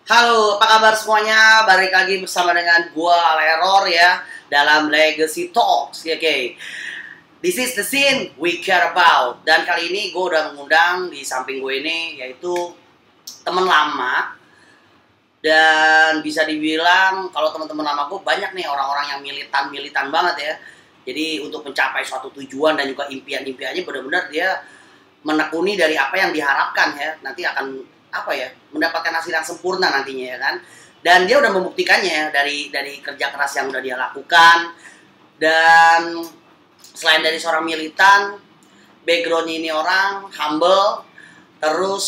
Halo, apa kabar semuanya? Balik lagi bersama dengan gua Leror ya dalam Legacy Talks. Oke. This is the scene we care about. Dan kali ini gue udah mengundang di samping gue ini yaitu teman lama. Dan bisa dibilang kalau teman-teman lama gue banyak nih orang-orang yang militan banget ya. Jadi untuk mencapai suatu tujuan dan juga impian-impiannya benar-benar dia menekuni dari apa yang diharapkan ya. Nanti akan mendapatkan hasil yang sempurna nantinya ya kan. Dan dia udah membuktikannya dari kerja keras yang udah dia lakukan. Dan selain dari seorang militan, backgroundnya ini orang humble, terus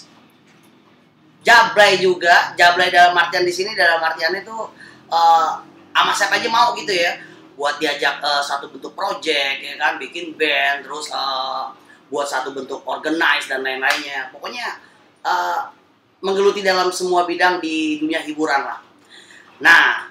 jablay juga. Jablay dalam artian di sini dalam artian itu sama siapa aja mau gitu ya, buat diajak satu bentuk project ya kan, bikin band, terus buat satu bentuk organize dan lain-lainnya. Pokoknya menggeluti dalam semua bidang di dunia hiburan lah. Nah,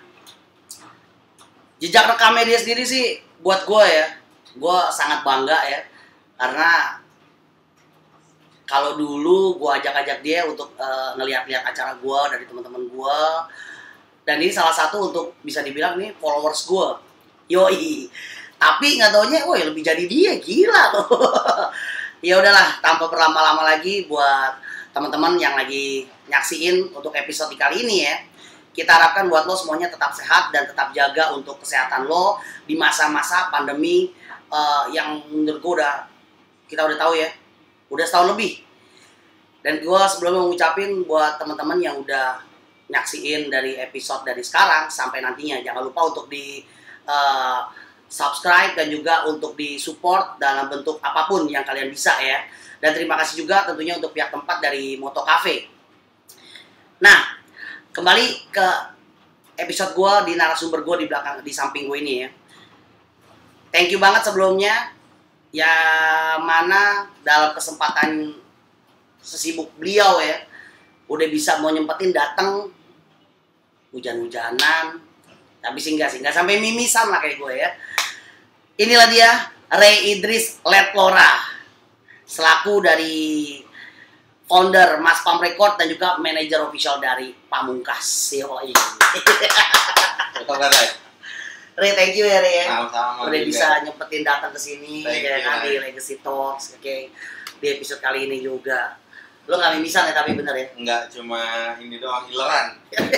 jejak rekamnya dia sendiri sih buat gue sangat bangga ya, karena kalau dulu gue ajak-ajak dia untuk ngeliat-liat acara gue dari teman-teman gue, dan ini salah satu untuk bisa dibilang nih followers gue, yoi. Tapi nggak taunya, woi lebih jadi dia, gila loh. Ya udahlah, tanpa berlama-lama lagi buat teman-teman yang lagi nyaksiin untuk episode kali ini ya, kita harapkan buat lo semuanya tetap sehat dan tetap jaga untuk kesehatan lo di masa-masa pandemi yang menurut gue kita udah tahu ya, udah setahun lebih. Dan gue sebelumnya mau ngucapin buat teman-teman yang udah nyaksiin dari episode dari sekarang sampai nantinya, jangan lupa untuk di subscribe dan juga untuk di support dalam bentuk apapun yang kalian bisa ya. Dan terima kasih juga tentunya untuk pihak tempat dari Moto Cafe. Nah, kembali ke episode gue di narasumber gue di samping gue ini ya. Thank you banget sebelumnya, ya mana dalam kesempatan sesibuk beliau ya, udah bisa mau nyempetin datang hujan-hujanan, tapi sih nggak sampai mimisan lah kayak gue ya. Inilah dia Ray Idris Letlora, selaku dari founder Mas Pam Record dan juga manajer official dari Pamungkas. Yoi. Ray, thank you ya Ray. Sama-sama. Udah juga bisa nyempetin datang ke sini ya kan di Legacy Talks. Oke. Di episode kali ini juga. Lo nggak mimisan ya tapi bener ya? Enggak, cuma ini doang, ileran.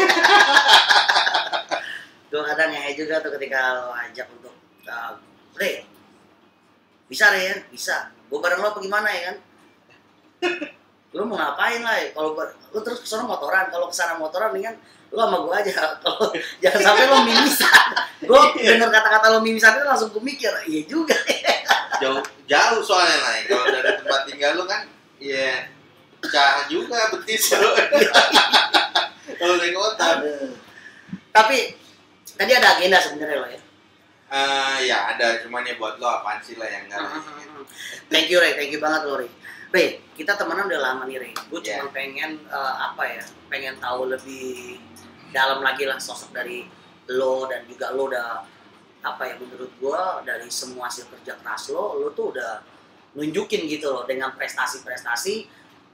Gue kadang ngehe juga tuh ketika lo ajak untuk Ray, bisa Ray ya? Bisa. Gue bareng lo apa gimana ya kan? Lo mau ngapain lah ya? Kalau lo terus kesana motoran, kalau kesana motoran nih kan lo sama gue aja. Kalau jangan sampai lo mimisan. Gue denger kata-kata lo mimisan itu langsung gue mikir, iya juga. Jauh soalnya naik. Kalau dari tempat tinggal lo kan, ya pecah juga betis lo. Kalau naik kota. Tapi tadi ada agenda sebenarnya lo ya. Ya ada, cuman ya buat lo apaan sih lah yang enggak. Thank you Ray, thank you banget lo Ray. Ray, kita temenan udah lama nih Ray. Gue Yeah. cuma pengen pengen tahu lebih dalam lagi lah sosok dari lo, dan juga lo udah menurut gue dari semua hasil kerja keras lo tuh udah nunjukin gitu loh dengan prestasi-prestasi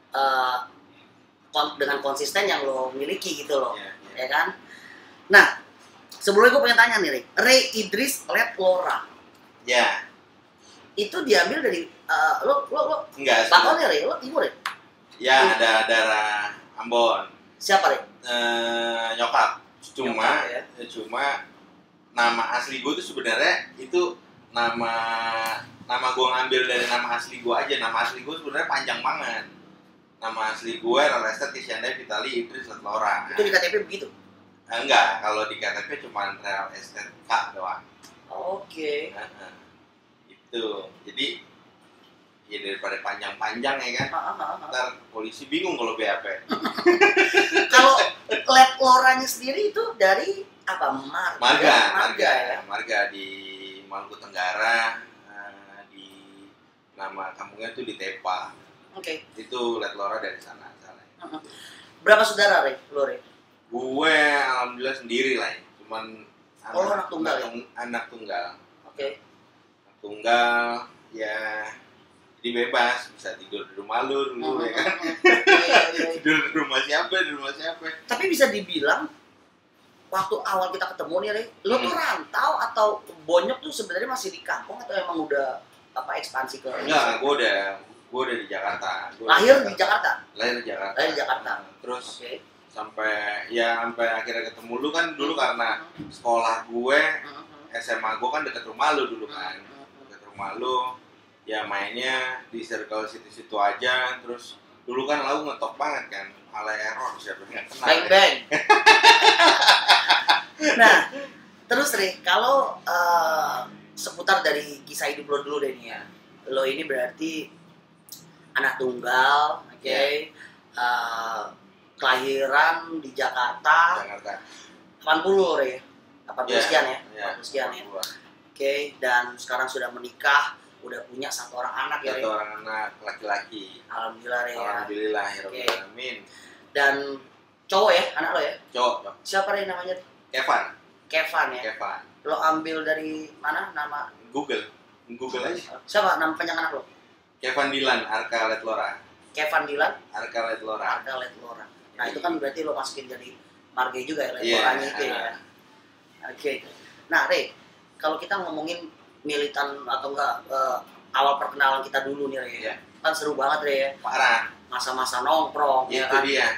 dengan konsisten yang lo miliki gitu loh, ya kan? Nah, sebelumnya gue pengen tanya nih Ray Idris Letlora. Ya. Itu diambil dari lo Enggak. Bakal ya Ray, lo timur ya? Ya ada darah Ambon. Siapa Ray? Nyokap. Cuma Nyokap, ya? Cuma nama asli gue tuh sebenarnya itu nama gue ngambil dari nama asli gue aja. Nama asli gue sebenarnya panjang banget. Nama asli gue Resta Tisyanda Vitali Idris Letlora. Itu di KTP begitu? Enggak, kalau di KTP cuma Real Estate K doang. Oke. Itu. Jadi ya daripada panjang-panjang ya kan. Ntar polisi bingung kalau BAP. Kalau Letloranya sendiri itu dari apa? Marga ya. Marga di Maluku Tenggara. Di nama kampungnya tuh di Tepa. Oke. Itu Letlora dari sana asalnya. Berapa saudara Ray? Lo Ray? Gue alhamdulillah sendiri lah ya. Cuman anak tunggal ya? Anak tunggal. Oke. Tunggal ya Jadi bebas, bisa tidur di rumah lu dulu ya kan. Tidur di rumah siapa, di rumah siapa. Tapi bisa dibilang waktu awal kita ketemu nih, Re, lo tuh rantau atau bonyok tuh sebenarnya masih di kampung atau emang udah ekspansi ke? Enggak, gue udah di Jakarta. Lahir di Jakarta. Lahir di Jakarta. Lahir di Jakarta. Terus sampai akhirnya ketemu lu kan dulu karena sekolah gue SMA gue kan deket rumah lu dulu kan. Deket rumah lu. Ya mainnya di circle situ-situ aja. Terus dulu kan lu ngetop banget kan. Ala error siapa yang kenal. Bang. Nah, terus Re, kalau seputar dari kisah hidup lo dulu deh nih ya. Lo ini berarti anak tunggal, oke. Kelahiran di Jakarta. 80 Re. 80 sekian ya. 80 sekian ya. Oke, dan sekarang sudah menikah, udah punya satu orang anak ya Re. Satu orang anak laki-laki. Alhamdulillah Re ya. Alhamdulillah ya Rabbil Alamin. Dan cowok ya, anak lo ya? Cowok. Siapa Re namanya? Kevin ya. Kevin. Lo ambil dari mana nama? Google aja. Siapa nama panjang anak lo? Kevin Dilan Arka Letlora. Kevin Dilan Arka Letlora. Nah itu kan berarti lo masukin jadi marga juga ya, Letloranya itu ya. Oke. Nah Re, kalau kita ngomongin militan atau enggak awal perkenalan kita dulu nih Re, kan seru banget Re ya. Parah. Masa-masa nongkrong ya kan. Itu dia.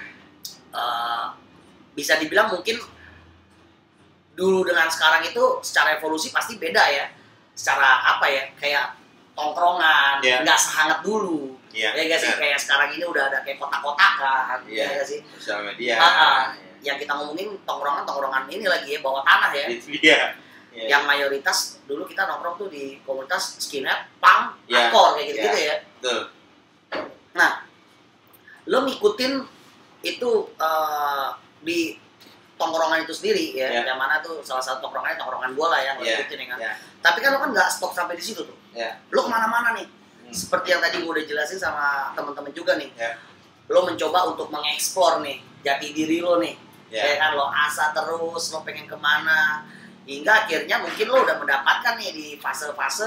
Bisa dibilang mungkin dulu dengan sekarang itu secara evolusi pasti beda ya. Secara apa ya, kayak tongkrongan, nggak sehangat dulu. Ya nggak sih, kayak sekarang ini udah ada kayak kotak-kotakan, ya nggak sih? Sosial media. Yang kita ngomongin tongkrongan ini lagi ya, bawah tanah ya. Yang mayoritas dulu kita nongkrong tuh di komunitas skinhead, punk, hardcore kayak gitu-gitu ya. Betul. Nah, lo ngikutin itu di tongkrongan itu sendiri ya, yang mana tuh salah satu tongkrongan bola yang lo ikutin ya kan. Tapi kan lo kan nggak stop sampai di situ tuh. Lo kemana-mana nih. Seperti yang tadi gue udah jelasin sama teman-teman juga nih. Lo mencoba untuk mengeksplor nih jati diri lo nih. Ya kan, lo asa terus, lo pengen kemana. Hingga akhirnya mungkin lo udah mendapatkan nih di fase-fase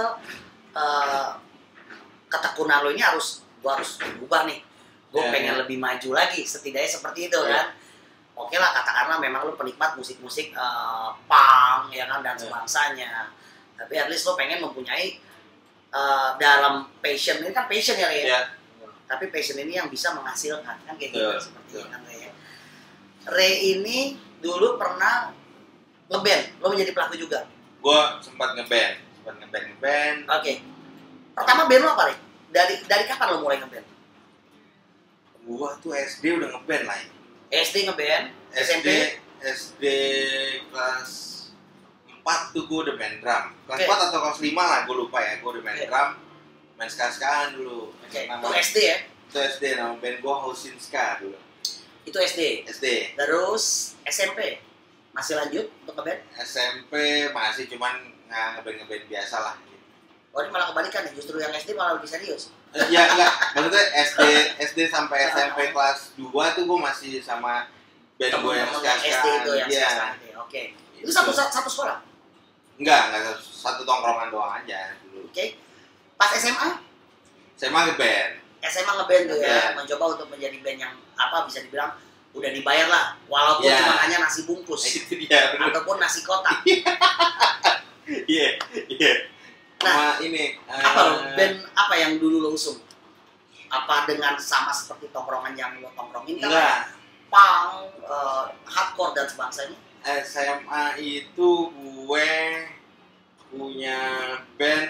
ketekunan lo ini gue harus berubah nih. Gue pengen lebih maju lagi, setidaknya seperti itu kan. Oke lah, katakanlah memang lo penikmat musik-musik punk ya kan, dan sebangsanya. Tapi at least lo pengen mempunyai dalam passion, ini kan passion ya Re. Tapi passion ini yang bisa menghasilkan kan kayak gitu seperti itu kan Re. Re ini dulu pernah ngeband, lo menjadi pelaku juga? Gue sempat ngeband. Oke. Pertama band lo apa Re? Dari kapan lo mulai ngeband? Gue tuh SD udah ngeband lah. SD ngeband? SD kelas 4 tuh gue udah main drum. Kelas 4 atau kelas 5 lah, gue lupa ya. Gue udah main drum, main ska-skaan dulu. Itu SD ya? Itu SD, nama band gue Hausin Ska dulu. Itu SD? Terus SMP? Masih lanjut untuk ngeband? SMP masih, cuman ngeband biasa lah. Oh ini malah kebalikan ya, justru yang SD malah lebih serius? Ya enggak, maksudnya SD sampai SMP kelas 2 tuh gue masih sama band gue yang ska-ska. SD itu yang ska-ska. Oke. Itu satu sekolah? Enggak satu tongkrongan doang aja dulu. Oke. Pas SMA? SMA ngeband. SMA ngeband tuh ya, mencoba untuk menjadi band yang apa bisa dibilang udah dibayar lah, walaupun cuma hanya nasi bungkus. Itu dia. Ataupun nasi kotak. Iya. Nah, ini band apa yang dulu lo usung? Apa dengan sama seperti tongkrongan yang lo tongkrongin kan? Enggak. Punk, hardcore dan sebangsanya? SMA itu gue punya band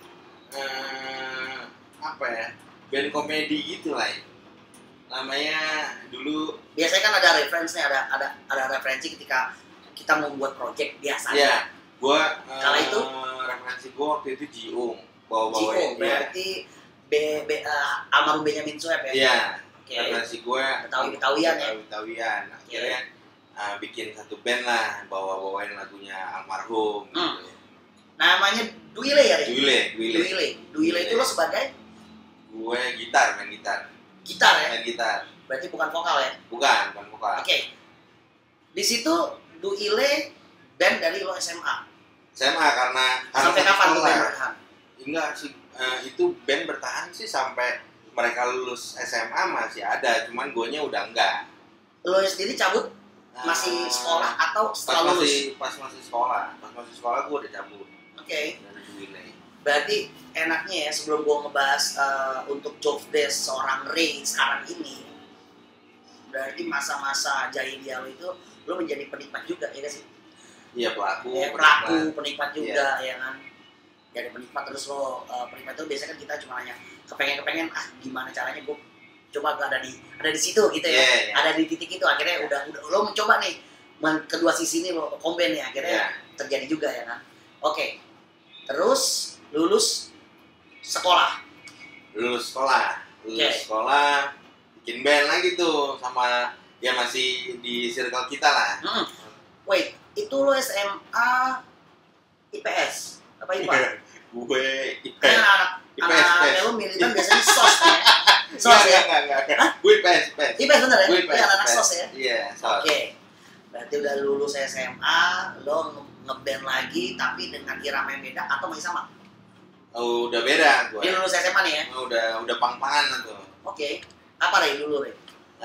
apa ya? Band komedi gitu lah. Namanya dulu. Biasanya kan ada referensinya, ada referensi ketika kita membuat project biasanya. Iya. Gue kalau itu referensi gue waktu itu Jiung. Jiung berarti almarhum Benyamin Sueb ya. Iya. Referensi gue Betawian ya. Betawian. Akhirnya bikin satu band lah, bawain lagunya almarhum. Gitu. Namanya Duile ya? Duile itu lo sebagai? Gue main gitar. Gitar ya? Main gitar. Berarti bukan vokal ya? Bukan vokal. Oke. Di situ Duile band dari lo SMA. SMA karena sampai kapan lo band bertahan? enggak sih, itu band bertahan sih sampai mereka lulus SMA masih ada, cuman guanya udah enggak. Lo sendiri cabut masih sekolah atau setelah lulus? Pas masih sekolah gue udah cabut. Oke. Dari Duwile. Berarti enaknya ya sebelum gue ngebahas untuk job desk seorang Ray sekarang ini, berarti masa-masa jahiliyah lo itu lo menjadi penikmat juga ya kan sih? Iya, pelaku penikmat juga ya kan. Jadi penikmat terus lo penikmat itu biasanya kan kita cuma hanya kepengen gimana caranya gue coba ada di situ gitu ya. Ada di titik itu akhirnya udah lo mencoba nih kedua sisi ini lo combine ya akhirnya terjadi juga ya kan. Oke. Terus lulus sekolah bikin band lagi tuh sama ya masih di circle kita lah. Wait, itu lo SMA IPS apa IPA? Gue IPS. Anak lo militan biasanya sos ya. Sos ya? Enggak. Gue IPS. IPS bener ya? Gue IPS. Iya, anak sos ya? Iya, sos. Oke. Berarti udah lulus SMA, lo ngeband lagi tapi dengan irama yang beda atau masih sama? Oh, udah beda gue. Dia lulus SMA nih ya? Udah pang-pangan tuh. Oke. Apa Ray dulu Ray?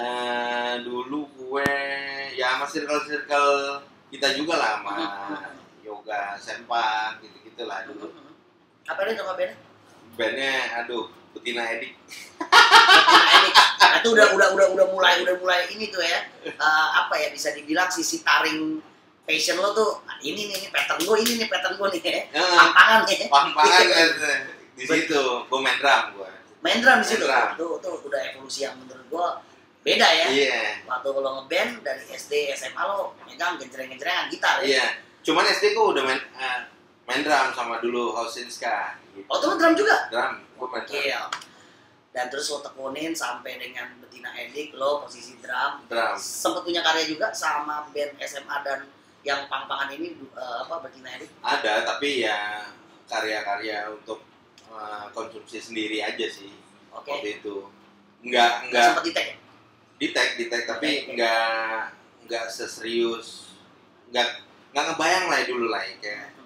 Dulu gue ya sama circle kita juga lah sama yoga, sempak gitu-gitu lah dulu. Apa dia nama bandnya? Bandnya Betina Edik. Betina Edik. Nah, itu udah mulai ini tuh ya. Apa ya bisa dibilang sisi taring passion lo tuh ini pattern gue nih ya. Pang-pangan di situ. Gue main drum Main drum di situ. Tuh udah evolusi yang menurut gue beda ya. Iya. Waktu lo ngeband dari SD SMA lo megang genjreng-genjrengan gitar ya. Iya. Cuman SD gue udah main drum sama dulu Hausinska. Gitu. Oh, temen drum juga? Drum, gue main drum. Iya. Dan terus lo tekunin sampai dengan Betina Edik, lo posisi drum. Sempet punya karya juga sama band SMA dan yang pang-pangan ini Betina Edik? Ada, tapi ya karya-karya untuk konsumsi sendiri aja sih. Oke. Waktu itu. Enggak sempet di tag? Di tag tapi enggak seserius. Enggak ngebayang lah dulu lah kayak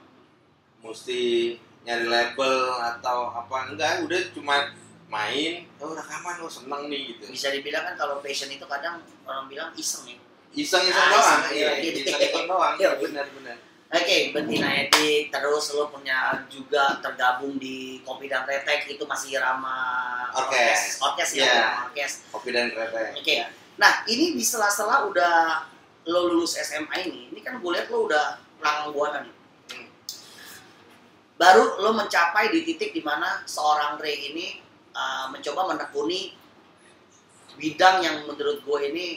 mesti nyari label atau apa, enggak, udah cuma main, rekaman lo seneng nih gitu. Bisa dibilang kan kalau passion itu kadang orang bilang iseng ya. Iseng doang. Iseng doang. Benar. Oke, Betina Edik, terus lo punya juga tergabung di Kopi dan Kretek, itu masih ramah orkes ya, orkes. Kopi dan Kretek. Oke. Nah, ini di sela-sela udah lo lulus SMA ini kan gue lihat lo udah langgang buana nih. Baru lo mencapai di titik dimana seorang Ray ini mencoba menekuni bidang yang menurut gue ini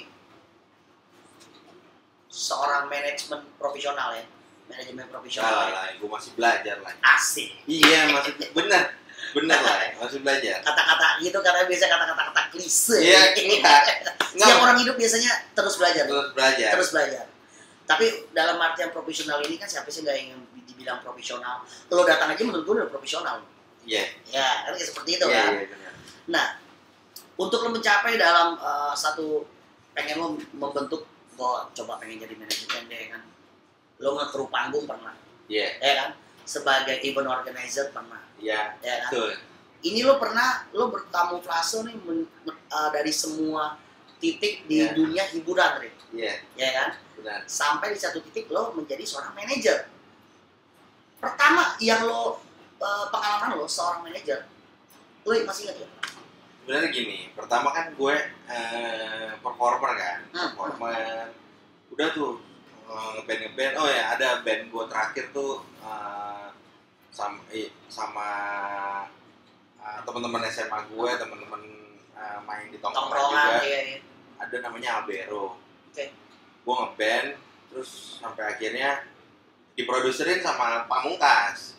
seorang manajemen profesional. Lah, gue masih belajar lah. Asik. Iya, masih bener lah, masih belajar. Kata-kata gitu karena biasa kata-kata klise. Iya, Setiap orang hidup biasanya terus belajar. Terus belajar. Tapi dalam artian profesional ini kan siapa sih nggak ingin dibilang profesional? Lo datang aja menurut gue udah profesional. Iya. Ya, kan kayak seperti itu kan. Iya, benar. Nah, untuk lo mencapai dalam satu pengen lo membentuk, gue coba pengen jadi manajemen deh kan. Lo nge-crew panggung pernah. Iya. Ya kan? Sebagai event organizer pernah. Iya. Ya kan? Betul. Ini lo berkamuflase nih dari semua titik di dunia hiburan, Rik. Iya. Ya kan? Benar. Sampai di satu titik lo menjadi seorang manajer. Pertama yang lo pengalaman lo seorang manajer, lo masih ingat ya? Sebenarnya gini, pertama kan gue performer kan, performer. Udah tuh ngeband. Oh ya, ada band gue terakhir tuh sama teman-teman SMA gue, teman-teman main di tongkrongan juga. Iya. Ada namanya Albero. Oke. Gue ngeband, terus sampai akhirnya diproduserin sama Pamungkas.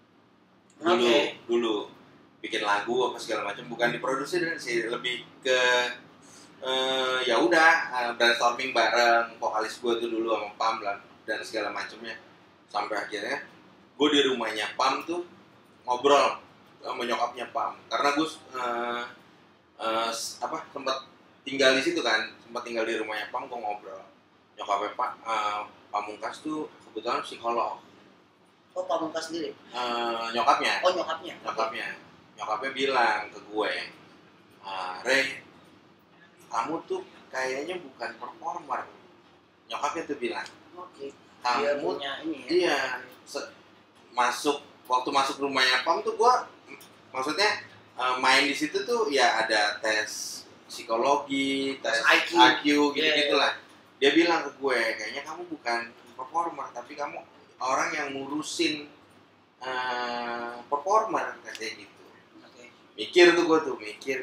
Dulu bikin lagu apa segala macam, bukan diproduserin sih, lebih ke ya udah brainstorming bareng vokalis gue tuh dulu sama Pam dan segala macamnya. Sampai akhirnya gue di rumahnya Pam tuh ngobrol sama nyokapnya Pam, karena gue sempat tinggal di situ kan, sempat tinggal di rumahnya Pam. Gue ngobrol nyokapnya Pamungkas tuh kebetulan psikolog. Oh, Pamungkas sendiri. Nyokapnya. Oh, nyokapnya. Nyokapnya bilang ke gue, Ray, kamu tuh kayaknya bukan performer. Nyokapnya tuh bilang, Oke. Dia kamu punya ini ya. iya waktu masuk rumahnya Pam tuh gue maksudnya main di situ tuh ya ada tes psikologi, tes IQ gitu-gitulah. Dia bilang ke gue, kayaknya kamu bukan performer tapi kamu orang yang ngurusin performer kayak gitu. Mikir tuh gue tuh mikir.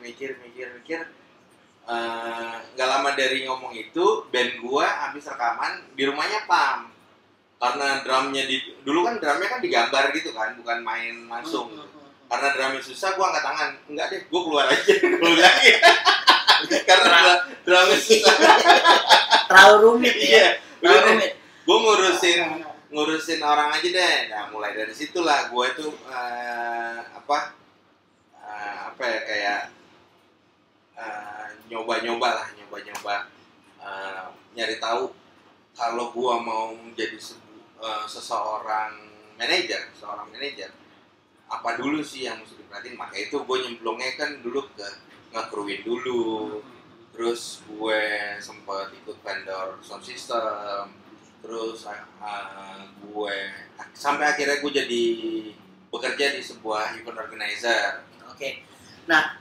Nggak lama dari ngomong itu, band gue habis rekaman di rumahnya Pam. Karena dulu kan drumnya kan digambar gitu kan, bukan main langsung. Karena drumnya susah, gue angkat tangan. Enggak deh, gue keluar aja dulu lagi. Karena drumnya susah. Terlalu rumit ya. Terlalu rumit. Gue ngurusin orang aja deh. Nah, mulai dari situlah gue tuh kayak nyoba nyari tahu kalau gue mau menjadi seorang manajer apa dulu sih yang mesti diperhatiin. Maka itu gue nyemplungnya kan dulu ke nge-crewin dulu, terus gue sempat ikut vendor sound system, terus gue sampai akhirnya gue jadi bekerja di sebuah event organizer. Oke. Nah,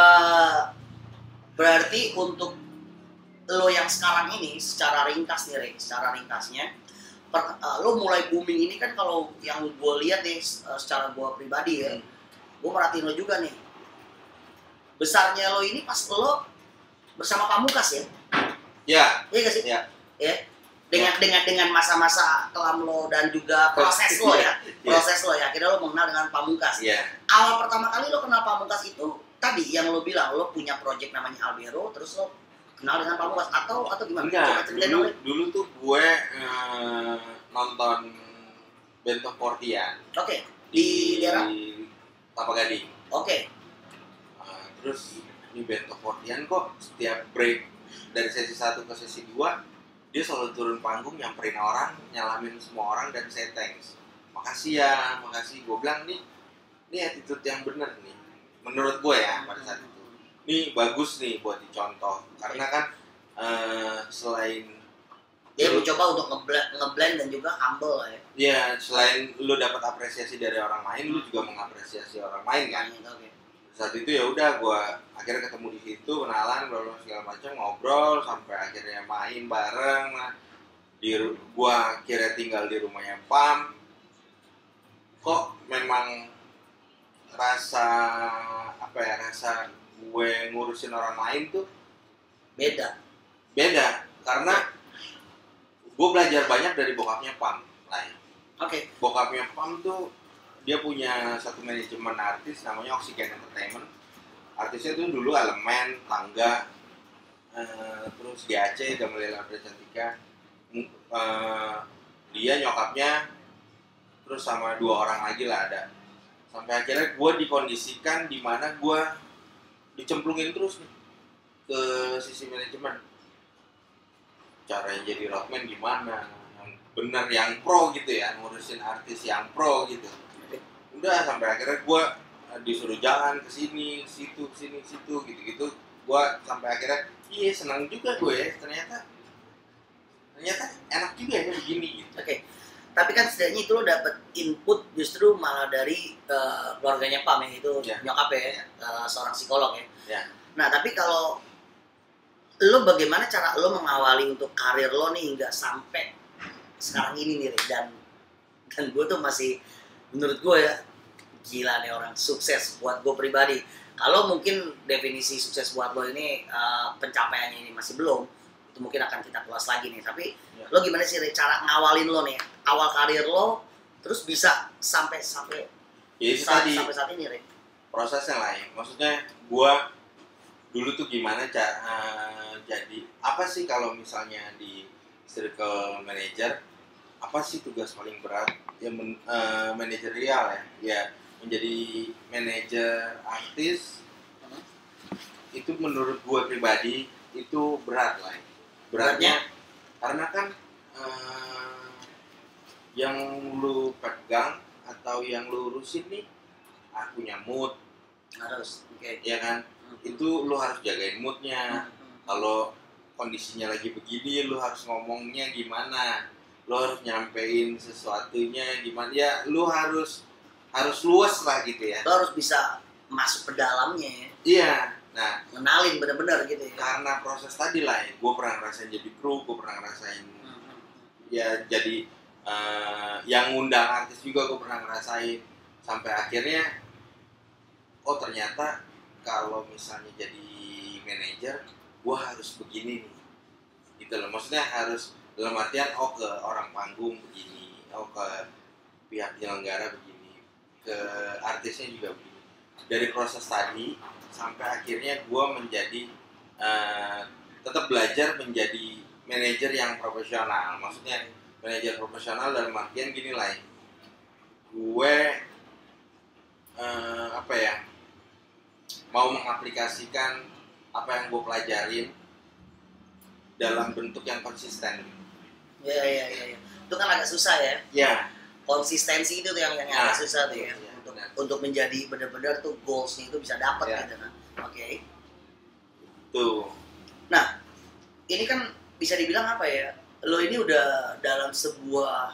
berarti untuk lo yang sekarang ini secara ringkasnya lo mulai booming ini kan, kalau yang gue lihat nih secara gue pribadi ya, gue merhatiin lo juga nih. Besarnya lo ini pas lo bersama Pamungkas ya? Iya. Iya gak sih? Iya. Ya. Dengan masa-masa kelam lo dan juga proses lo ya. Proses lo ya, akhirnya lo mengenal dengan Pamungkas. Iya. Awal pertama kali lo kenal Pamungkas itu tadi yang lo bilang lo punya project namanya Albero, terus lo kenal dengan Pamungkas atau gimana? Enggak, dulu tuh gue nonton Bento Fortian. Oke. Di daerah Kelapa Gading. Oke. Terus di Bento Fortian kok setiap break dari sesi 1 ke sesi 2 dia selalu turun panggung, nyamperin orang, nyalamin semua orang dan say thanks. Makasih ya, makasih. Gue bilang ini attitude yang bener nih. Menurut gue ya pada saat itu. Ini bagus nih buat dicontoh. Karena kan selain dia mencoba untuk ngeblend dan juga humble ya. Iya, selain lu dapat apresiasi dari orang lain, lu juga mengapresiasi orang lain kan. Okay. Saat itu ya udah gue akhirnya ketemu di situ, kenalan, segala macam, ngobrol sampai akhirnya main bareng. Nah, gue akhirnya tinggal di rumahnya Pam. Kok memang rasa gue ngurusin orang lain tuh beda karena gue belajar banyak dari bokapnya Pam lah ya. Oke. Bokapnya Pam tuh dia punya satu manajemen artis namanya Oxygen Entertainment. Artisnya tuh dulu Elemen, Tangga, terus di Aceh Gamelela Cantika. Dia nyokapnya terus sama 2 orang lagi lah ada. Sampai akhirnya gue dikondisikan di mana gue dicemplungin terus nih ke sisi manajemen. Caranya jadi roadman gimana, yang benar, yang pro gitu ya, ngurusin artis yang pro gitu. Udah sampai akhirnya gue disuruh jalan ke sini, situ, gitu-gitu. Gue sampai akhirnya senang juga gue ya, ternyata enak juga ya begini gitu. Oke. Tapi kan setidaknya itu lo dapet input justru malah dari keluarganya Pam yang itu nyokap ya, seorang psikolog ya. Yeah. Nah tapi kalau lo bagaimana cara lo mengawali untuk karir lo nih hingga sampai sekarang ini nih, dan gue tuh masih, menurut gue ya, gila nih orang sukses buat gue pribadi. Kalau mungkin definisi sukses buat lo ini pencapaiannya ini masih belum, itu mungkin akan kita kelas lagi nih. Tapi lo gimana sih cara ngawalin lo nih awal karir lo terus bisa sampai saat ini Rik? Prosesnya lah ya, maksudnya gue dulu tuh gimana jadi apa sih kalau misalnya di circle manager, apa sih tugas paling berat ya, manajerial ya menjadi manajer artis itu menurut gue pribadi itu berat lah ya. Beratnya karena kan yang lu pegang atau yang lu urusin nih punya mood Harus. Oke. ya kan, itu lu harus jagain moodnya. Kalau kondisinya lagi begini lu harus ngomongnya gimana, lu harus nyampein sesuatunya gimana ya, lu harus luas lah gitu ya. Lo harus bisa masuk ke dalamnya ya. Iya, nah Ngenalin bener-bener gitu ya. karena proses tadi lah ya, gue pernah ngerasain jadi kru, gue pernah ngerasain ya jadi yang ngundang artis juga gue pernah ngerasain, sampai akhirnya oh ternyata kalau misalnya jadi manajer gue harus begini nih gitu loh, maksudnya harus dalam artian oh ke orang panggung begini, oh ke pihak penyelenggara begini, ke artisnya juga begini. Dari proses tadi sampai akhirnya gue menjadi tetap belajar menjadi manajer yang profesional. Maksudnya manajer profesional dalam artian gini lah, gue apa ya, mau mengaplikasikan apa yang gue pelajarin dalam bentuk yang konsisten. Iya. Itu kan agak susah ya. Ya. Konsistensi itu tuh yang agak susah tuh ya. Iya. Untuk menjadi benar-benar tuh goalsnya itu bisa dapat Ya. gitu kan. Oke. Tuh. Nah, ini kan bisa dibilang apa ya? Lo ini udah dalam sebuah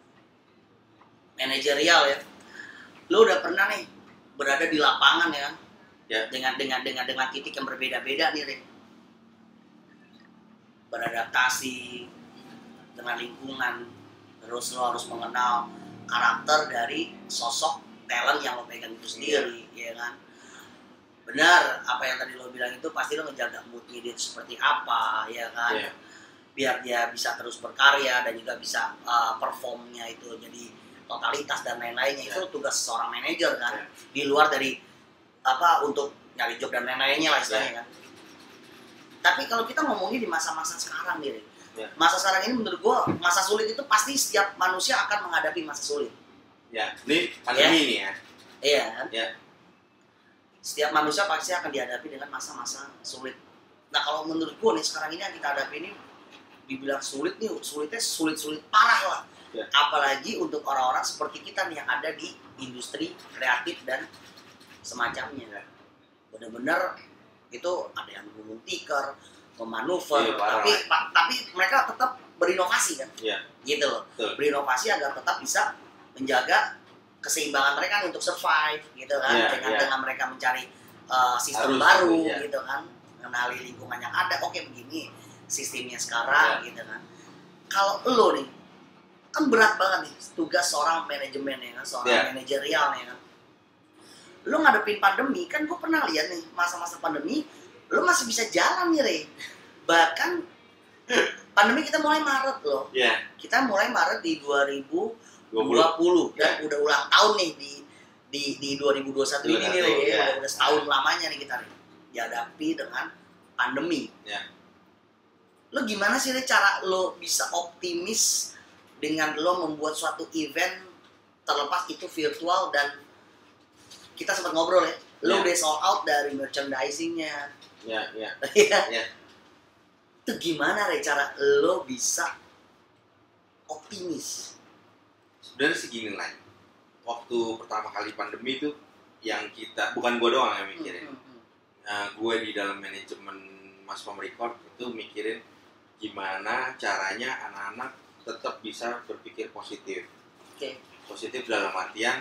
manajerial ya. Lo udah pernah nih berada di lapangan ya kan? Ya. Dengan titik yang berbeda-beda nih, Rin. Beradaptasi dengan lingkungan, terus lo harus mengenal karakter dari sosok talent yang lo pegang itu sendiri, ya kan? Benar, apa yang tadi lo bilang itu pasti lo ngejaga moodnya dia seperti apa, ya kan? Yeah. Biar dia bisa terus berkarya dan juga bisa performnya itu jadi totalitas dan lain-lainnya. Itu tugas seorang manajer kan, di luar dari apa untuk nyari job dan lain-lainnya lah istilahnya kan. Tapi kalau kita ngomongin di masa-masa sekarang nih, masa sekarang ini menurut gua masa sulit itu pasti setiap manusia akan menghadapi masa sulit. Ya, ini pandemi nih ya. Iya kan? Ya. Setiap manusia pasti akan dihadapi dengan masa-masa sulit. Nah kalau menurut gue nih sekarang ini yang kita hadapi ini dibilang sulit nih, sulitnya sulit parah lah. Ya. Apalagi untuk orang-orang seperti kita nih yang ada di industri kreatif dan semacamnya. Bener-bener itu ada yang gulung tikar, memanuver, tapi mereka tetap berinovasi kan, gitu loh. Berinovasi agar tetap bisa menjaga keseimbangan mereka untuk survive gitu kan, dengan mereka mencari sistem baru gitu kan, mengenali lingkungan yang ada. Oke begini sistemnya sekarang gitu kan. Kalau lo nih kan berat banget nih tugas seorang manajemen ya kan, seorang manajerial ya kan. Lo ngadepin pandemi kan, gue pernah lihat nih masa-masa pandemi lo masih bisa jalan nih Re. Bahkan pandemi kita mulai Maret loh. Kita mulai Maret di 2020 dan udah ulang tahun nih di 2021 ini nih Re. Udah setahun lamanya nih kita Re, dihadapi dengan pandemi. Lo gimana sih Re cara lo bisa optimis dengan lo membuat suatu event terlepas itu virtual dan kita sempat ngobrol ya, lo udah sold out dari merchandising-nya. Itu gimana Re cara lo bisa optimis? Sebenarnya sih gini lah, waktu pertama kali pandemi itu yang kita, bukan gue doang yang mikirin. Gue di dalam manajemen Mas Pom Record itu mikirin gimana caranya anak-anak tetap bisa berpikir positif. Positif dalam artian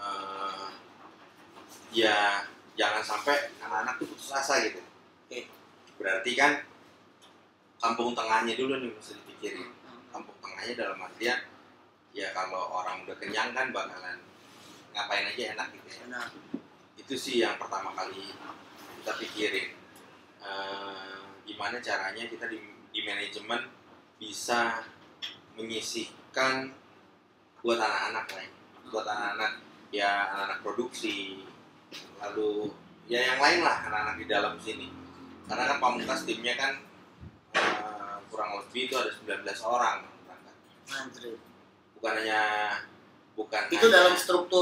ya jangan sampai anak-anak tuh putus asa gitu. Berarti kan kampung tengahnya dulu nih mesti dipikirin. Kampung tengahnya dalam artian ya kalau orang udah kenyang kan bakalan ngapain aja enak gitu ya. Itu sih yang pertama kali kita pikirin. Gimana caranya kita di manajemen bisa menyisihkan buat anak-anak lah, buat anak-anak ya, anak-anak produksi, lalu ya yang lain lah anak-anak di dalam sini. Karena kan Pamungkas timnya kan kurang lebih itu ada 19 orang. Bukan itu hanya, dalam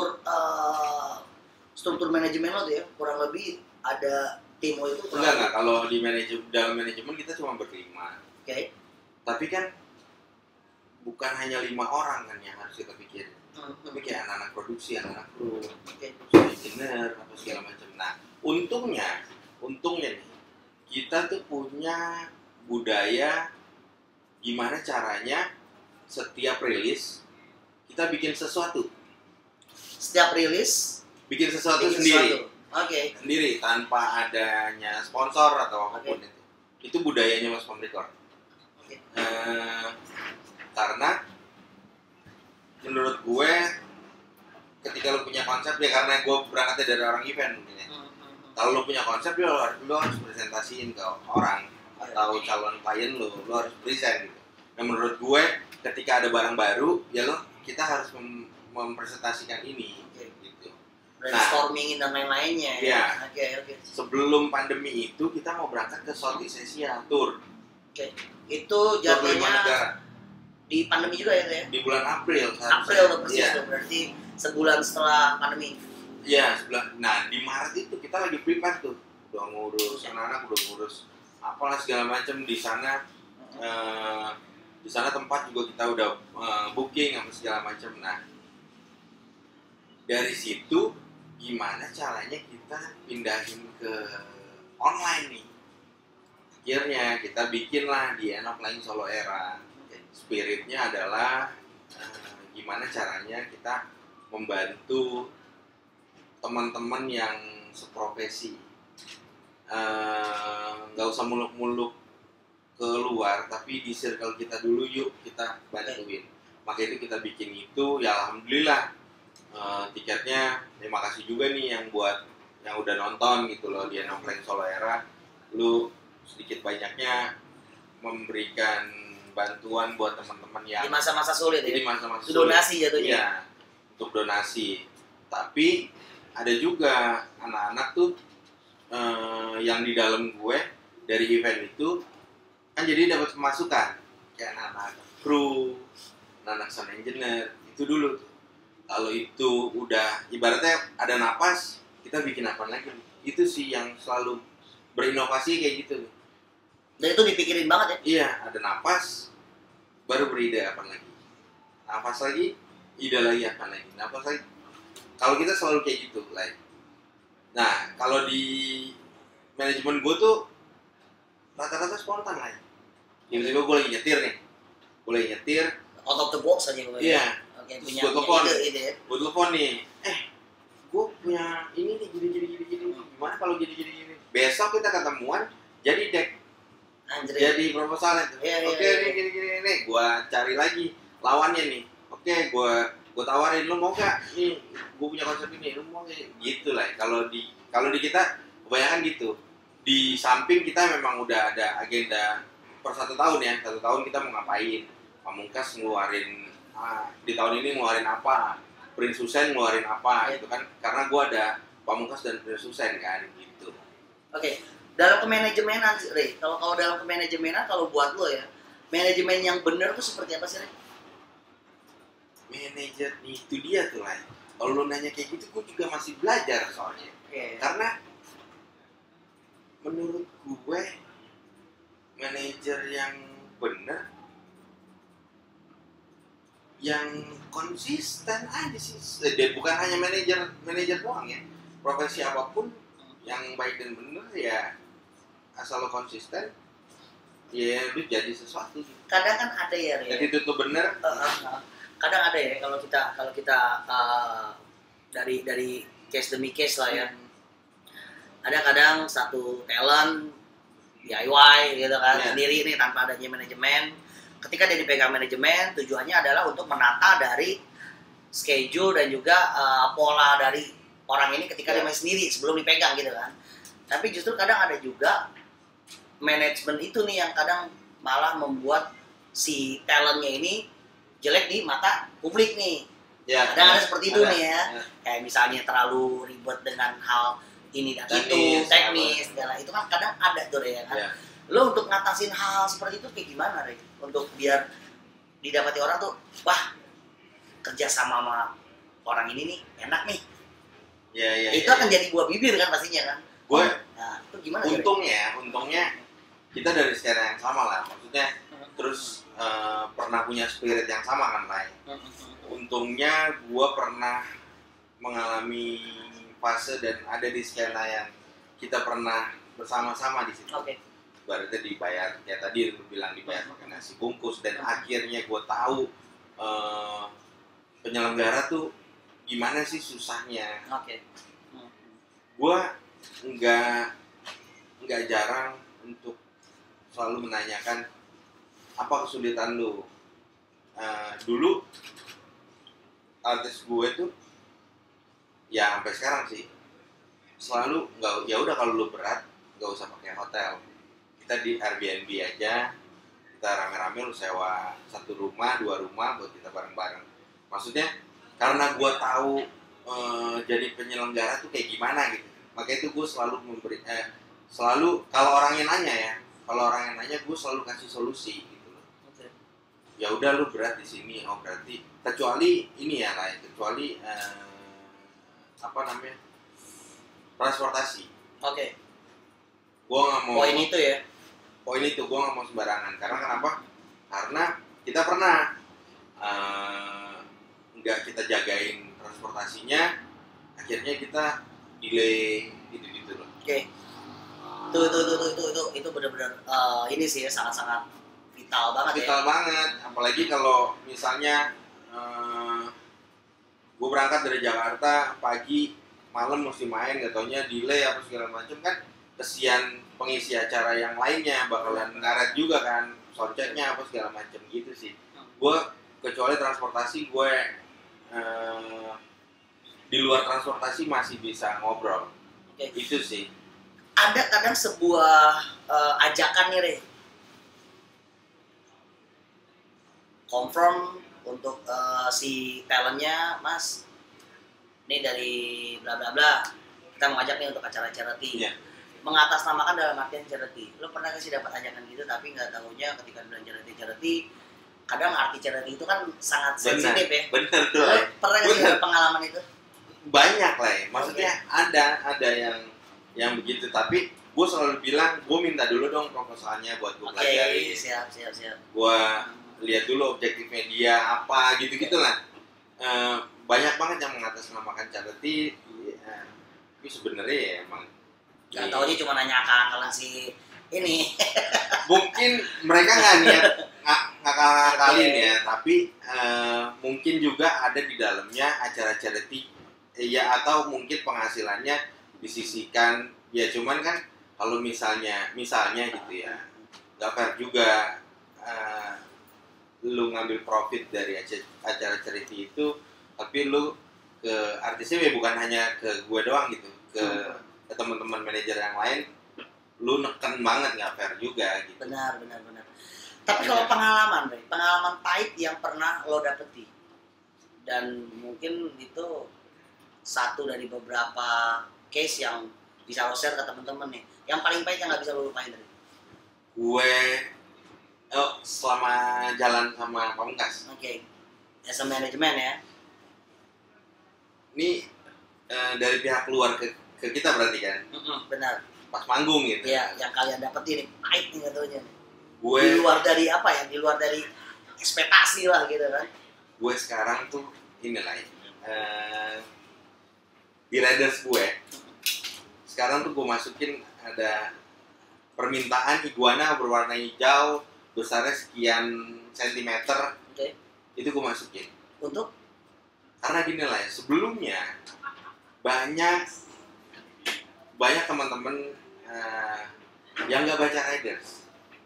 struktur manajemen lo tuh ya, kurang lebih ada tim lo itu enggak, kalau di dalam manajemen kita cuma berlima. Tapi kan bukan hanya 5 orang kan yang harus kita pikirin, tapi kayak anak-anak produksi, anak-anak kru, engineer apa segala macam. Nah, untungnya nih kita tuh punya budaya gimana caranya setiap rilis kita bikin sesuatu. Setiap rilis Bikin sesuatu bikin sendiri. sesuatu. Oke. Sendiri tanpa adanya sponsor atau apapun itu. Itu budayanya Mas Pom Record. Oke. Karena menurut gue ketika lo punya konsep ya, karena gue berangkatnya dari orang event mungkin ya. Kalau lo punya konsep lo harus presentasiin ke orang atau calon klien lo harus present gitu. Nah menurut gue ketika ada barang baru ya kita harus mempresentasikan ini gitu. Brainstorming dan lain-lainnya. Iya. Oke. Sebelum pandemi itu kita mau berangkat ke Southeast Asia tour. Oke. Itu jatuhnya di pandemi juga ya, di bulan April. April udah persis tuh, berarti sebulan setelah pandemi. Iya, sebulan. Nah, di Maret itu kita lagi prepare tuh. Udah ngurus anak-anak, udah ngurus apalah segala macam di sana. Di sana tempat juga kita udah booking sama segala macam. Nah, dari situ gimana caranya kita pindahin ke online nih? Akhirnya kita bikinlah di Enoch Laying Solo Era. Spiritnya adalah gimana caranya kita membantu teman-teman yang seprofesi, nggak usah muluk-muluk keluar, tapi di circle kita dulu yuk kita bantuin. Makanya itu kita bikin itu, ya alhamdulillah tiketnya. Terima kasih juga nih yang buat yang udah nonton gitu loh di Enoch Laying Solo Era. Lu sedikit banyaknya memberikan bantuan buat teman-teman yang di masa-masa sulit ya. Di masa-masa sulit. Donasi jatuhnya. Iya, untuk donasi. Tapi ada juga anak-anak tuh yang di dalam gue dari event itu kan jadi dapat pemasukan kayak anak-anak kru, anak-anak sound engineer itu dulu tuh. Kalau itu udah ibaratnya ada napas, kita bikin apa lagi? Itu sih yang selalu berinovasi kayak gitu. Dan itu dipikirin banget ya? Iya, ada napas, baru beride apa lagi. Napas lagi, ide lagi apa lagi. Napas lagi. Kalau kita selalu kayak gitu, like. Nah, kalau di manajemen gue tuh rata-rata spontan lah. Tiba-tiba gue lagi nyetir nih. Gue lagi nyetir. Out of the box aja gue. Iya. Oke, Terus punya gue telepon. ide ya. Gue telepon nih. Gue punya ini nih, gini. Gimana kalau gini. Besok kita ketemuan, jadi deck. Anjir. Jadi proposalnya tuh. Iya, Oke, nih gua cari lagi lawannya nih. Oke, gua tawarin, lu mau gak? Nih, gua punya konsep ini, lu mau gak? Gitu lah. Kalau di kita kebanyakan gitu. Di samping kita memang udah ada agenda per 1 tahun ya. 1 tahun kita mau ngapain? Pamungkas ngeluarin di tahun ini ngeluarin apa? Prince Hussein ngeluarin apa? Gitu kan. Karena gua ada Pamungkas dan Prince Hussein kan gitu. Oke. Dalam kemanajemenan, Ray, kalau dalam kemanajemenan, kalau buat lo ya, manajemen yang benar tuh seperti apa sih, Ray? Manajer itu dia tuh lah. Kalau lo nanya kayak gitu, gue juga masih belajar soalnya. Okay. Karena menurut gue manajer yang benar, yang konsisten aja sih. Dia bukan hanya manajer doang ya. Profesi apapun yang baik dan benar ya. Asal lo konsisten, ya lu jadi sesuatu. Kadang kan ada ya, jadi itu tuh bener. Kadang ada ya kalau kita dari case demi case lah ya. Ada kadang satu talent DIY gitu kan, sendiri nih tanpa adanya manajemen. Ketika dia dipegang manajemen, tujuannya adalah untuk menata dari schedule dan juga pola dari orang ini ketika dia main sendiri sebelum dipegang gitu kan. Tapi justru kadang ada juga manajemen itu nih yang kadang malah membuat si talentnya ini jelek di mata publik nih. Ya, ada seperti itu nih ya. Kayak misalnya terlalu ribet dengan hal ini dan itu, teknis segala itu kan kadang ada tuh ya kan. Lo untuk ngatasin hal seperti itu kayak gimana, Rey? Untuk biar didapati orang tuh, wah kerja sama orang ini nih enak nih. Itu akan jadi buah bibir kan pastinya kan. Gue nah, itu gimana? Untungnya kita dari secara yang sama lah. Maksudnya terus pernah punya spirit yang sama kan Lai. Untungnya gue pernah mengalami fase dan ada di skena yang kita pernah bersama-sama di situ. Berarti dibayar, ya tadi lu bilang dibayar pakai nasi bungkus, dan akhirnya gue tahu penyelenggara tuh gimana sih susahnya. Gue nggak jarang untuk selalu menanyakan apa kesulitan lu. Dulu artis gue tuh ya sampai sekarang sih selalu nggak, ya udah kalau lu berat nggak usah pakai hotel, kita di Airbnb aja, kita rame-rame lu sewa 1 rumah 2 rumah buat kita bareng-bareng. Maksudnya karena gue tahu jadi penyelenggara tuh kayak gimana gitu, makanya itu gue selalu memberi selalu kalau orang yang nanya gue selalu kasih solusi gitu loh. Ya udah lu berat di sini, oh berarti kecuali ini ya lah, kecuali apa namanya, transportasi. Gue nggak mau. Poin itu gue nggak mau sembarangan. Karena kenapa? Karena kita pernah nggak kita jagain transportasinya, akhirnya kita delay gitu loh. Itu benar-benar ini sih sangat-sangat vital banget. Apalagi kalau misalnya gue berangkat dari Jakarta pagi, malam mesti main, gak taunya delay apa segala macam kan, kesian pengisi acara yang lainnya bakalan ngaret juga kan, soundchecknya apa segala macam gitu sih. Gue kecuali transportasi, gue di luar transportasi masih bisa ngobrol. Itu sih. Ada kadang sebuah ajakan nih Re, confirm untuk si talentnya, Mas, ini dari bla bla bla, kita mau ajak nih untuk acara charity. Mengatasnamakan dalam artian charity. Lo pernah gak sih dapat ajakan gitu tapi nggak tahunya ketika bilang charity, kadang arti charity itu kan sangat sensitif ya. Bener tuh. Lo pernah gak sih ada pengalaman itu? Banyak lah ya. Maksudnya ada yang begitu, tapi gue selalu bilang gue minta dulu dong proposalnya buat gue pelajari. Siap. Gue lihat dulu objektifnya dia apa gitu lah. Banyak banget yang mengatasnamakan charity, tapi sebenarnya ya emang nggak tahu aja cuma nanya kalian si ini. Mungkin mereka nggak niat ngakalin ya, tapi mungkin juga ada di dalamnya acara charity ya, atau mungkin penghasilannya disisihkan ya. Cuman kan kalau misalnya gitu ya, nggak fair juga lu ngambil profit dari acara charity itu, tapi lu ke artisnya ya bukan hanya ke gue doang gitu, ke teman-teman manajer yang lain, lu neken banget, nggak fair juga gitu. Benar. Tapi kalau pengalaman pahit yang pernah lo dapeti, dan mungkin itu satu dari beberapa case yang bisa lo share ke teman-teman nih, yang paling pahit yang nggak bisa lo lupain dari gue selama jalan sama Pamungkas. As a management ya. Ini dari pihak luar ke kita berarti kan? Benar. Pas manggung gitu. Iya, yang kalian dapetin pahit nih katanya. Gue di luar dari apa ya? Di luar dari ekspektasi lah gitu kan. Gue sekarang tuh inilah di Raiders gue. Sekarang tuh gue masukin ada permintaan iguana berwarna hijau, besarnya sekian sentimeter. Itu gue masukin. Untuk? Karena gini lah ya, sebelumnya banyak teman-teman yang nggak baca Raiders.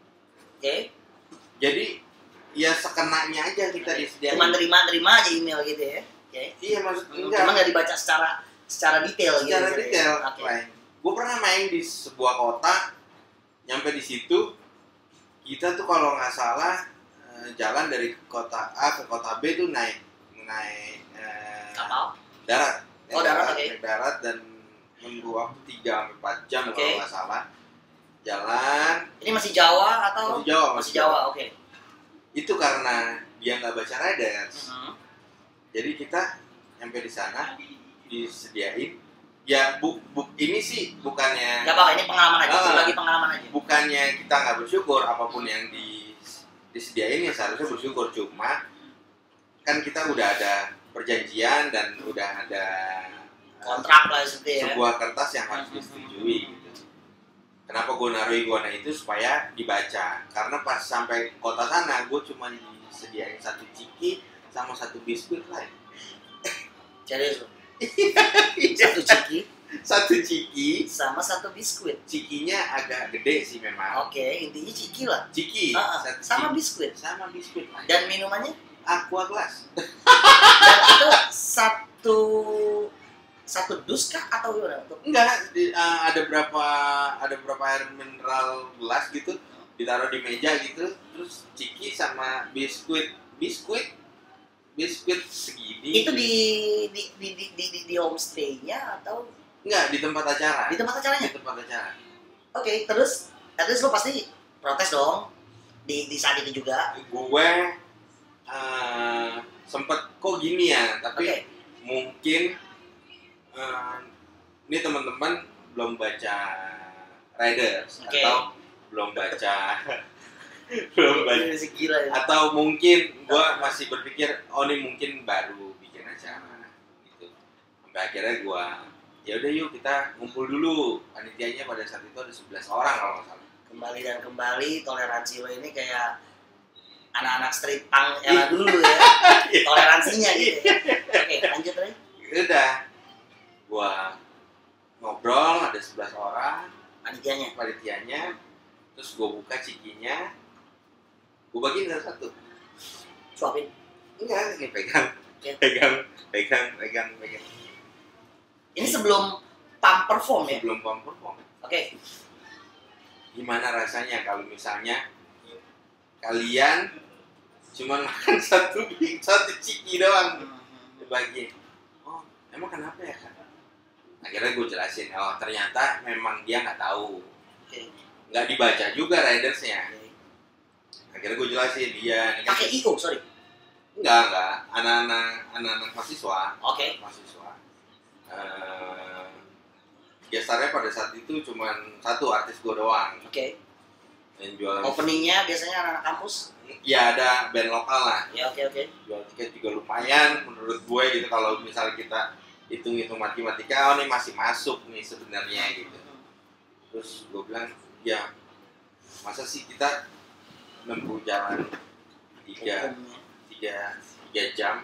Jadi ya sekenanya aja kita disediain. Cuma terima aja email gitu ya. Iya, maksudnya cuma nggak dibaca secara detail gitu. Secara detail. Gue pernah main di sebuah kota, nyampe di situ kita tuh kalau nggak salah jalan dari kota A ke kota B tuh naik kapal darat. Darat dan menunggu waktu 3-4 jam kalau nggak salah jalan. Ini masih Jawa atau? Masih Jawa. Itu karena dia nggak baca Raiders. Jadi kita nyampe di sana disediain. Ya ini sih bukannya. Gak apa-apa, ini pengalaman aja. Bagi pengalaman aja. Bukannya kita nggak bersyukur apapun yang disediain ya seharusnya bersyukur. Cuma kan kita udah ada perjanjian dan udah ada kontrak lah itu ya. sebuah kertas yang harus disetujui gitu. Kenapa gue naruh iguana itu supaya dibaca? Karena pas sampai kota sana gue cuma disediain 1 ciki sama 1 biskuit lah. Jadi 1 ciki, 1 ciki sama 1 biskuit. cikinya agak gede sih memang. Oke, intinya ciki lah. Ciki, Sama biskuit. sama biskuit lah. Dan minumannya? Aqua Glass. Dan itu satu dus kah atau gimana? Enggak, ada berapa air mineral gelas gitu ditaruh di meja gitu, terus ciki sama biskuit segini. Itu di homestay-nya atau Enggak, di tempat acara. di tempat acaranya? Di tempat acara. Oke, terus lo pasti protes dong di saat itu juga. Gue sempet kok gini ya, tapi Oke. mungkin ini teman-teman belum baca Riders Oke. atau belum baca Ini gila ya. atau mungkin gue masih berpikir ini mungkin baru bikin acara gitu. Sampai akhirnya gue ya udah yuk kita ngumpul dulu. Panitianya pada saat itu ada 11 orang kalau nggak salah. Kembali dan kembali toleransi lo ini kayak anak-anak street punk era dulu ya. Toleransinya gitu ya. Oke, lanjut Ray. Udah gue ngobrol, ada 11 orang panitianya, terus gue buka cikinya, gue bagiin satu. Suapin. Enggak, ini pegang. Oke. Pegang. Ini sebelum pump perform ya? Sebelum perform. Oke. Gimana rasanya kalau misalnya kalian cuma makan satu ciki doang dibagi? Oh, emang kenapa ya kan? Akhirnya gue jelasin, ternyata memang dia nggak tahu, Oke. nggak dibaca juga ridersnya. Akhirnya gue jelasin dia ini kan Pakai IO, sorry. enggak anak-anak mahasiswa. Oke. Gestarnya pada saat itu cuma 1 artis gue doang Oke. yang jualan. Openingnya biasanya anak-anak kampus. Ya ada band lokal lah, Ya oke. jual tiket juga lumayan menurut gue gitu. Kalau misalnya kita hitung-hitung matematika, ini masih masuk nih sebenarnya gitu. Terus gue bilang, ya masa sih kita menempuh jalan 3 jam,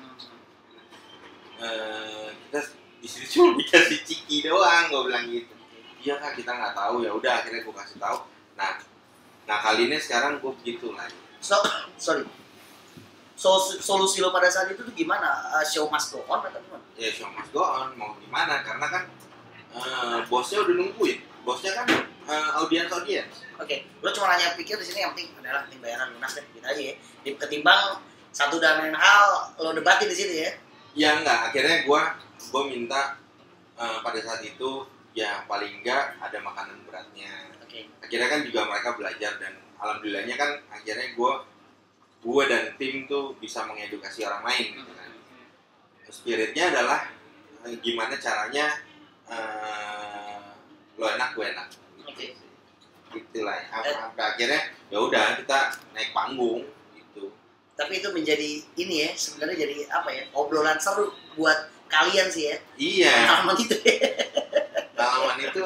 kita di sini cuma dikasih ciki doang, gue bilang gitu. Iya kan, kita nggak tahu. Ya udah, akhirnya gue kasih tahu. Nah kali ini sekarang gue begitu lagi. Solusi lo pada saat itu tuh gimana? Show must go on atau gimana? Ya show must go on, mau gimana? Karena kan bosnya udah nungguin. Bosnya kan audiens. Oke, lo cuma hanya pikir di sini yang penting adalah penting bayaran lunas deh, gitu aja ya. Ketimbang satu dan lain hal lo debatin di sini ya. Ya enggak, akhirnya gue minta pada saat itu ya paling enggak ada makanan beratnya. Oke. Akhirnya kan juga mereka belajar dan alhamdulillahnya kan akhirnya gue dan tim tuh bisa mengedukasi orang lain gitu kan. Spiritnya adalah gimana caranya lo enak gue enak. Oke. Itulah sampai akhirnya ya udah kita naik panggung gitu. Tapi itu menjadi ini ya, sebenarnya jadi apa ya, obrolan seru buat kalian sih ya. Iya. Pengalaman itu ya. Pengalaman itu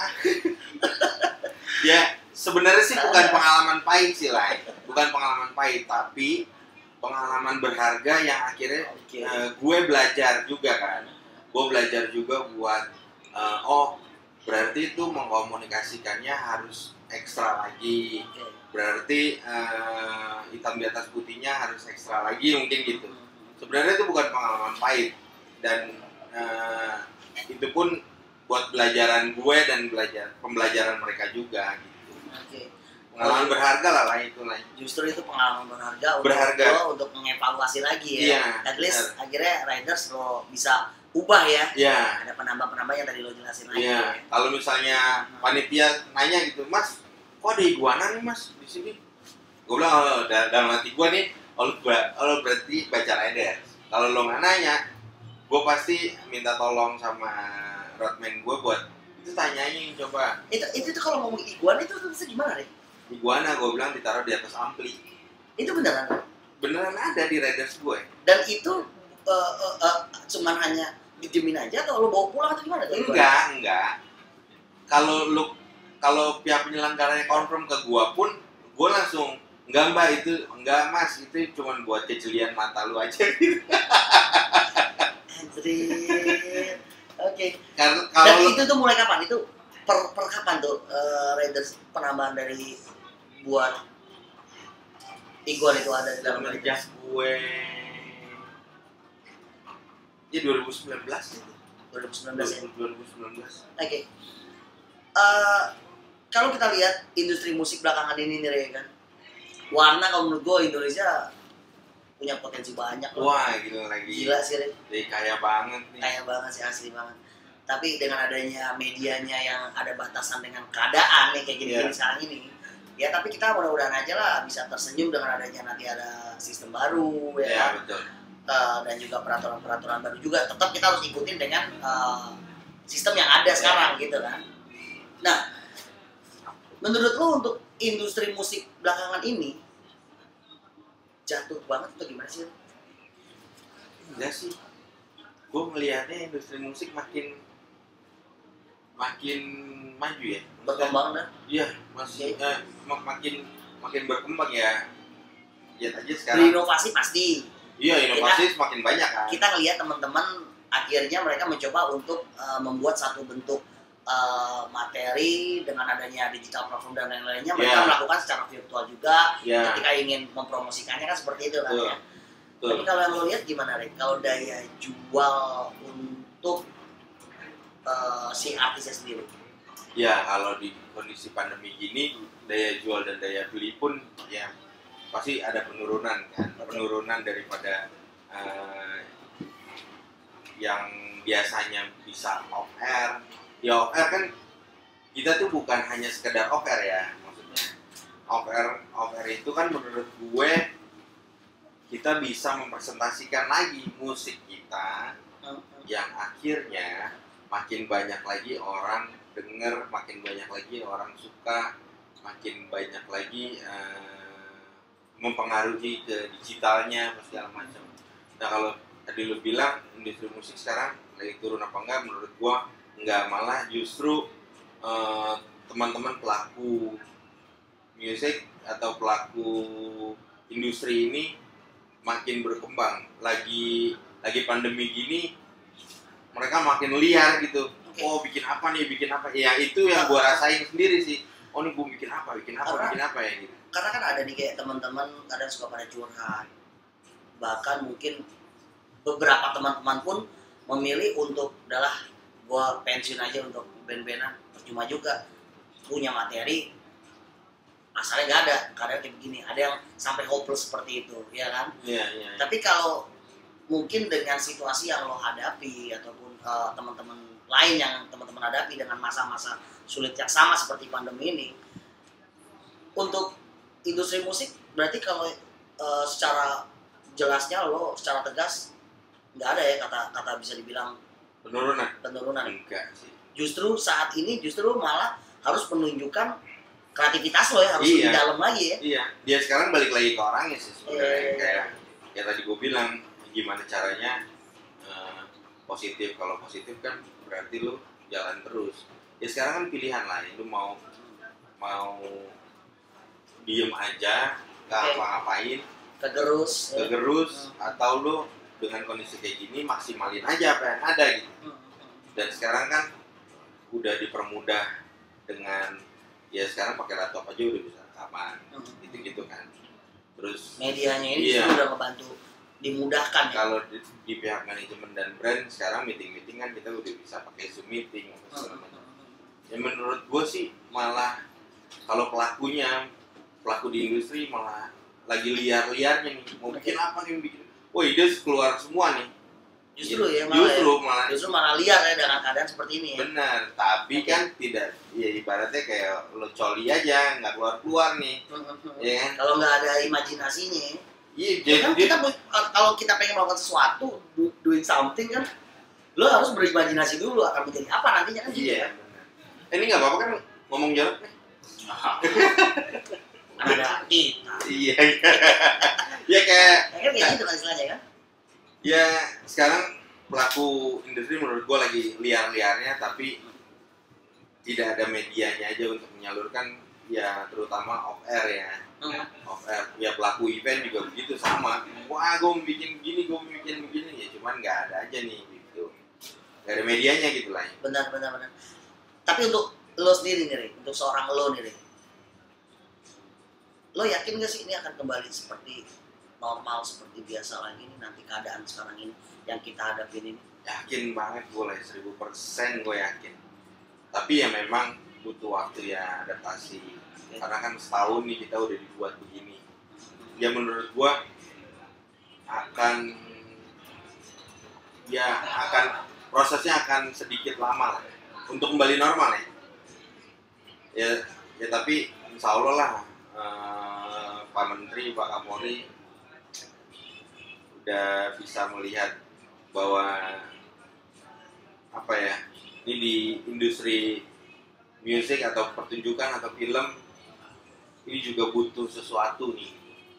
ya sebenarnya sih bukan pengalaman pahit sih lah, bukan pengalaman pahit tapi pengalaman berharga yang akhirnya gue belajar juga kan. Gue belajar juga buat berarti itu mengkomunikasikannya harus ekstra lagi. Berarti hitam di atas putihnya harus ekstra lagi mungkin gitu. Sebenarnya itu bukan pengalaman pahit dan itu pun buat pembelajaran gue dan pembelajaran mereka juga gitu. Oke. Pengalaman berharga lah itu lah. Justru itu pengalaman berharga untuk mengevaluasi lagi ya. Iya, At least akhirnya riders lo bisa ubah ya. Iya. Ada penambah-penambah yang tadi lo jelasin lagi. Iya. Kalau misalnya panitia nanya gitu, Mas, kok ada iguana nih Mas di sini? Gue bilang, dalam hati gue nih, lo berarti baca riders. Kalau lo nggak nanya, gue pasti minta tolong sama roadman gue buat itu tanyain coba. Itu kalau ngomong iguana itu bisa gimana deh? Iguana gue bilang ditaruh di atas ampli. Itu beneran. Beneran ada di Raiders gue. Dan itu cuman hanya didiemin aja atau lo bawa pulang atau gimana? Enggak. Kalau pihak penyelenggaranya confirm ke gua pun, gua langsung enggak mbak itu, enggak mas itu cuma buat kecelian mata lu aja gitu. Anjir. Oke. Karena Dan kalau itu tuh mulai kapan? Itu per kapan tuh Raiders penambahan dari buat Iguan itu ada di dalam semenjak gue ya 2019 itu. 2019 ya. 2019. Oke. Kalau kita lihat industri musik belakangan ini nih Ray, kan, warna kalau menurut gue Indonesia punya potensi banyak loh. Wah gila lagi. Gila sih Ray. Jadi kaya banget nih. Kaya banget sih, asli banget. Tapi dengan adanya medianya yang ada batasan dengan keadaan nih kayak gini-gini sekarang ini, ya tapi kita mudah-mudahan aja lah bisa tersenyum dengan adanya nanti ada sistem baru ya. Ya betul. Dan juga peraturan-peraturan baru juga tetap kita harus ikutin dengan sistem yang ada sekarang gitu kan. Nah, menurut lo untuk industri musik belakangan ini jatuh banget atau gimana sih? Enggak sih. Gue melihatnya industri musik makin maju ya. Berkembang dah. Iya, masih makin berkembang ya. Lihat aja sekarang. Berinovasi pasti. Iya, inovasi semakin banyak kan. Kita ngelihat teman-teman akhirnya mereka mencoba untuk membuat satu bentuk materi dengan adanya digital platform dan lain-lainnya, mereka melakukan secara virtual juga ketika ingin mempromosikannya kan seperti itu kan ya. Tapi kalau yang lo lihat gimana Rik? Kalau daya jual untuk si artisnya sendiri? Ya kalau di kondisi pandemi gini daya jual dan daya beli pun ya pasti ada penurunan kan, penurunan daripada yang biasanya bisa off air. Ya off air kan kita tuh bukan hanya sekedar off air ya, maksudnya off air itu kan menurut gue kita bisa mempresentasikan lagi musik kita yang akhirnya makin banyak lagi orang denger, makin banyak lagi orang suka, makin banyak lagi mempengaruhi ke digitalnya segala macam. Nah kalau tadi lu bilang industri musik sekarang lagi turun apa enggak, menurut gua enggak, malah justru teman-teman pelaku musik atau pelaku industri ini makin berkembang. Lagi pandemi gini mereka makin liar gitu. Oh bikin apa nih, bikin apa? Ya itu yang gua rasain sendiri sih. Oh nih gua bikin apa ya gitu. Karena kan ada nih kayak teman-teman kadang suka pada curhat. Bahkan mungkin beberapa teman-teman pun memilih untuk udahlah gua pensiun aja untuk band-bandan, percuma juga punya materi asalnya nggak ada, kadang kayak begini, ada yang sampai hopeless seperti itu ya kan. Iya. Tapi kalau mungkin dengan situasi yang lo hadapi ataupun teman-teman lain yang teman-teman hadapi dengan masa-masa sulit yang sama seperti pandemi ini, untuk industri musik berarti kalau secara jelasnya lo secara tegas nggak ada ya kata bisa dibilang penurunan. Enggak sih. Justru saat ini malah harus menunjukkan kreativitas lo ya, harus lebih dalam lagi ya. Iya, dia sekarang balik lagi ke orangnya sih sebenarnya. Kayak ya tadi gue bilang gimana caranya positif. Kalau positif kan berarti lo jalan terus. Ya sekarang kan pilihan lain, lo mau diem aja, nggak apa-ngapain, kegerus atau lo dengan kondisi kayak gini maksimalin aja apa yang ada gitu. Dan sekarang kan udah dipermudah dengan ya sekarang pakai laptop aja udah bisa rekaman gitu kan. Terus medianya ini sudah membantu dimudahkan ya. Kalau di pihak manajemen dan brand sekarang meeting kan kita udah bisa pakai Zoom meeting atau segala macam. Ya menurut gue sih malah kalau pelaku di industri malah lagi liar-liarnya nih, mau bikin apa nih, ide keluar semua nih. Justru malah liar ya dengan keadaan seperti ini ya. Benar, tapi kan tidak, ya ibaratnya kayak lo coli aja, nggak keluar nih. Ya kan? Kalau nggak ada imajinasinya. Iya, jadi kalau kita pengen melakukan sesuatu, doing something kan, lo harus berimajinasi dulu akan menjadi apa nantinya kan. Iya. Benar. Ini nggak apa-apa kan ngomong jorok nih. ada kita. Iya. Ya kayak Ya kan kayak gitu kan istilahnya kan. ya sekarang pelaku industri menurut gua lagi liar-liarnya, tapi tidak ada medianya aja untuk menyalurkan, ya terutama off air ya. Off air ya, pelaku event juga begitu sama. Wah, gue mau bikin begini, gue mau bikin begini, ya cuman nggak ada aja nih gitu, nggak ada medianya gitu lah. Benar. Tapi untuk lo sendiri nih, Rik, untuk seorang lo nih, Rik, lo yakin gak sih ini akan kembali seperti normal, seperti biasa lagi nih nanti keadaan sekarang ini yang kita hadapin ini? Yakin banget gue lah, 1000% gue yakin. Tapi ya memang butuh waktu ya adaptasi. Karena kan setahun nih kita udah dibuat begini. Ya menurut gue prosesnya akan sedikit lama lah untuk kembali normal ya. Ya tapi insya Allah lah, Pak Menteri, Pak Kapolri udah bisa melihat bahwa apa ya, ini di industri musik atau pertunjukan atau film ini juga butuh sesuatu nih.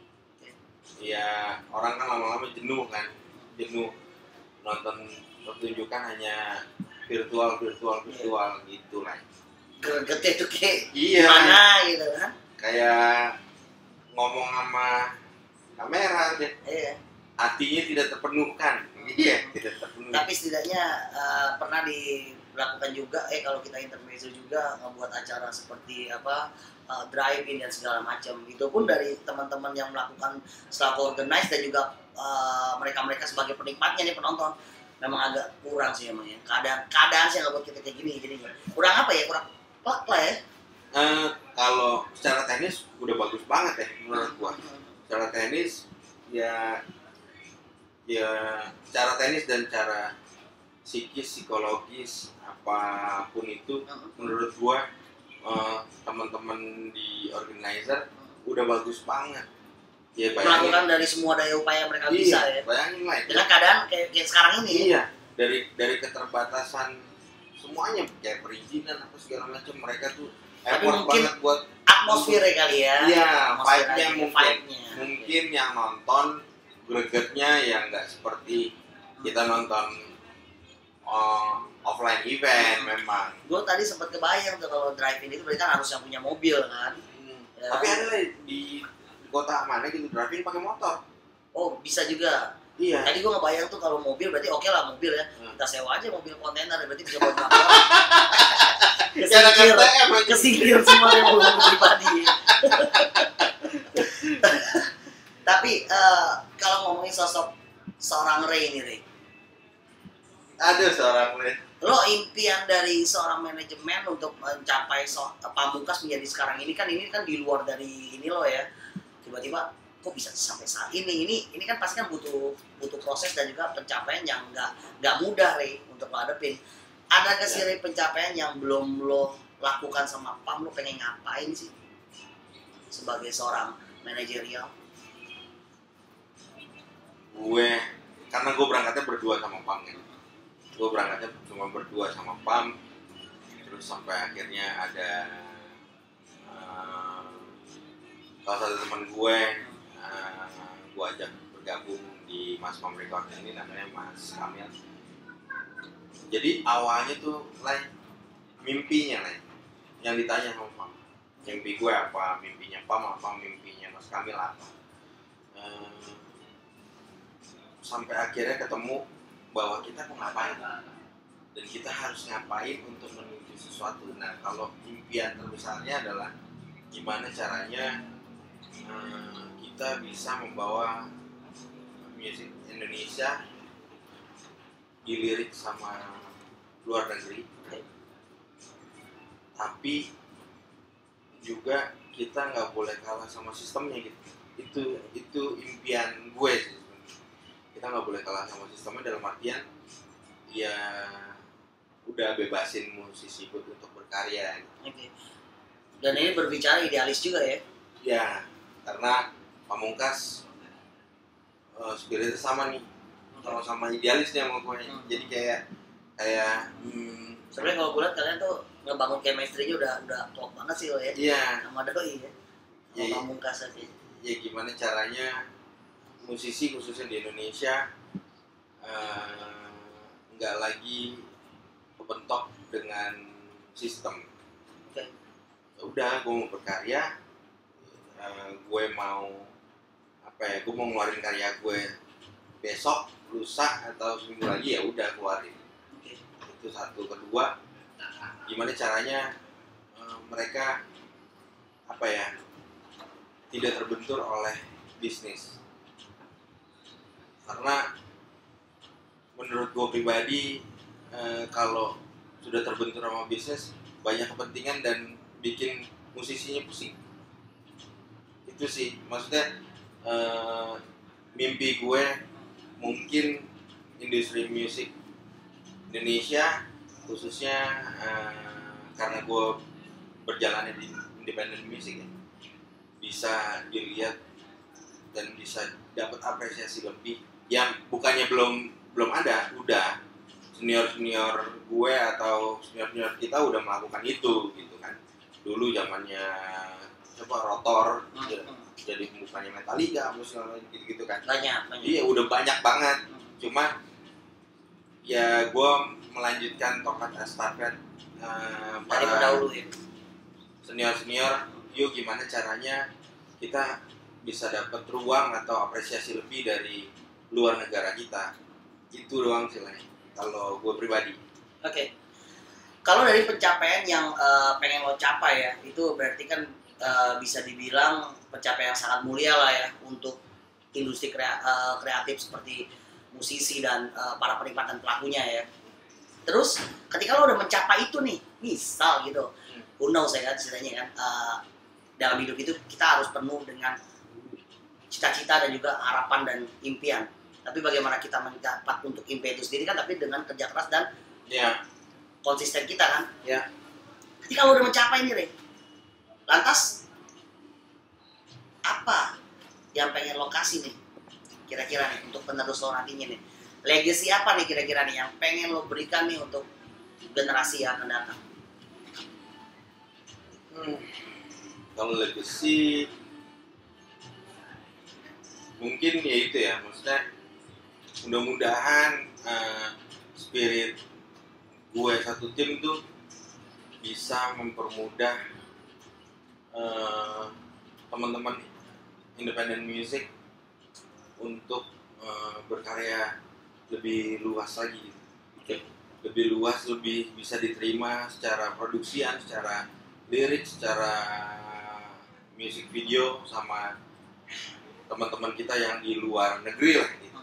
Ya orang kan lama-lama jenuh nonton pertunjukan hanya virtual gitu lah. Gregetnya tuh kayak Iya, gimana gitu kan? kayak ngomong sama kamera deh. Iya. Hatinya tidak terpenuhkan. Iya, tidak terpenuhi. Tapi setidaknya pernah dilakukan juga, kalau kita intermezzo juga ngebuat acara seperti apa, drive-in dan segala macam. Itu pun dari teman-teman yang melakukan selaku organize dan juga mereka-mereka sebagai penikmatnya nih, penonton. Memang agak kurang sih emang ya. Keadaan sih nggak buat kita kayak gini. Kurang apa ya? Kurang plak lah ya. Kalau secara teknis udah bagus banget ya menurut gua. Secara teknis ya cara teknis dan cara psikologis apapun itu menurut gua, teman-teman di organizer udah bagus banget. Ya Melakukan dari semua daya upaya mereka bisa ya. Bayangin lah dengan keadaan kayak sekarang ini. Iya, dari keterbatasan semuanya kayak perizinan apa segala macam, mereka tuh effort banget buat atmosfernya kali ya. Iya, vibe-nya mungkin yang nonton gregetnya ya nggak seperti kita nonton offline event memang. Gue tadi sempat kebayang tuh kalau drive-in itu berarti kan harus yang punya mobil kan. Ya. Tapi ada di kota mana gitu drive-in pakai motor. Oh, bisa juga. Iya. Tadi gue ngebayang tuh kalau mobil berarti oke lah mobil ya. Kita sewa aja mobil kontainer berarti bisa buat berapa orang. Kesingkir semua yang mobil pribadi. Tapi kalau ngomongin sosok seorang Ray ini, Ray. Ada seorang Ray. Lo impian dari seorang manajemen untuk mencapai Pamungkas menjadi sekarang ini kan di luar dari ini lo ya. Tiba-tiba kok bisa sampai saat ini kan pasti kan butuh proses dan juga pencapaian yang nggak mudah, Ray, untuk lo hadapin. Ada nggak sih, Ray, pencapaian yang belum lo lakukan sama Pam? Lo pengen ngapain sih sebagai seorang manajerial? Karena gue berangkatnya berdua sama Pam ya. Gue berangkatnya cuma berdua sama Pam, terus sampai akhirnya ada salah satu teman gue ajak bergabung di Mas Pam Record ini, namanya Mas Kamil. Jadi awalnya tuh mimpinya yang ditanya sama Pam, mimpi gue apa, mimpinya Pam apa, mimpinya Mas Kamil apa. Sampai akhirnya ketemu bahwa kita mau ngapain dan kita harus ngapain untuk menuju sesuatu. Nah, kalau impian terbesarnya adalah gimana caranya kita bisa membawa musik Indonesia dilirik sama luar negeri, tapi juga kita nggak boleh kalah sama sistemnya gitu. Itu impian gue sih. Kita nggak boleh kalah sama sistemnya dalam artian ya udah bebasin musisi untuk berkarya. Oke. Dan ini berbicara idealis juga ya? Ya, karena Pamungkas spiritnya sama nih, sama idealis nih sama gue. Jadi kayak sebenarnya kalau gue lihat kalian tuh ngebangun chemistry-nya udah klop banget sih lo ya. Iya. Sama Doi ya. Ya, pamungkas aja. ya gimana caranya musisi khususnya di Indonesia nggak lagi kepentok dengan sistem. Oke. Ya udah, gue mau berkarya, gue mau apa ya, gue mau ngeluarin karya gue besok, lusa atau seminggu lagi, ya udah keluarin. Oke. Itu satu. Kedua, gimana caranya mereka apa ya, tidak terbentur oleh bisnis. Karena menurut gue pribadi, kalau sudah terbentur sama bisnis, banyak kepentingan dan bikin musisinya pusing. Itu sih, maksudnya mimpi gue mungkin industri musik Indonesia, khususnya karena gue berjalan di independent music ya, bisa dilihat dan bisa dapat apresiasi lebih yang bukannya belum ada, udah senior gue atau senior kita udah melakukan itu gitu kan. Dulu zamannya Rotor, jadi bukannya Metallica gitu kan, Banyak. iya udah banyak banget. Cuma ya gue melanjutkan tongkat estafet Dari para pendahulu ya. senior, yuk gimana caranya kita bisa dapat ruang atau apresiasi lebih dari luar negara kita. Itu doang sih lah kalau gue pribadi. Oke. Kalau dari pencapaian yang pengen lo capai ya, itu berarti kan bisa dibilang pencapaian yang sangat mulia lah ya untuk industri kreatif seperti musisi dan para penikmat dan pelakunya ya. Terus ketika lo udah mencapai itu nih, misal gitu, who knows ya kan ceritanya kan, dalam hidup itu kita harus penuh dengan cita-cita dan juga harapan dan impian. Tapi bagaimana kita mendapat untuk impian itu sendiri kan, tapi dengan kerja keras dan konsisten kita kan. Ya. Ketika lo udah mencapai ini, Re, lantas apa yang pengen lo kasih nih kira-kira nih untuk penerus lo nantinya nih? Legacy apa nih kira-kira nih yang pengen lo berikan nih untuk generasi yang akan datang? Kalau legacy mungkin ya itu ya, maksudnya mudah-mudahan spirit gue satu tim tuh bisa mempermudah teman-teman independent music untuk berkarya lebih luas lagi, lebih luas, lebih bisa diterima secara produksian, secara lirik, secara music video sama teman-teman kita yang di luar negeri lah gitu.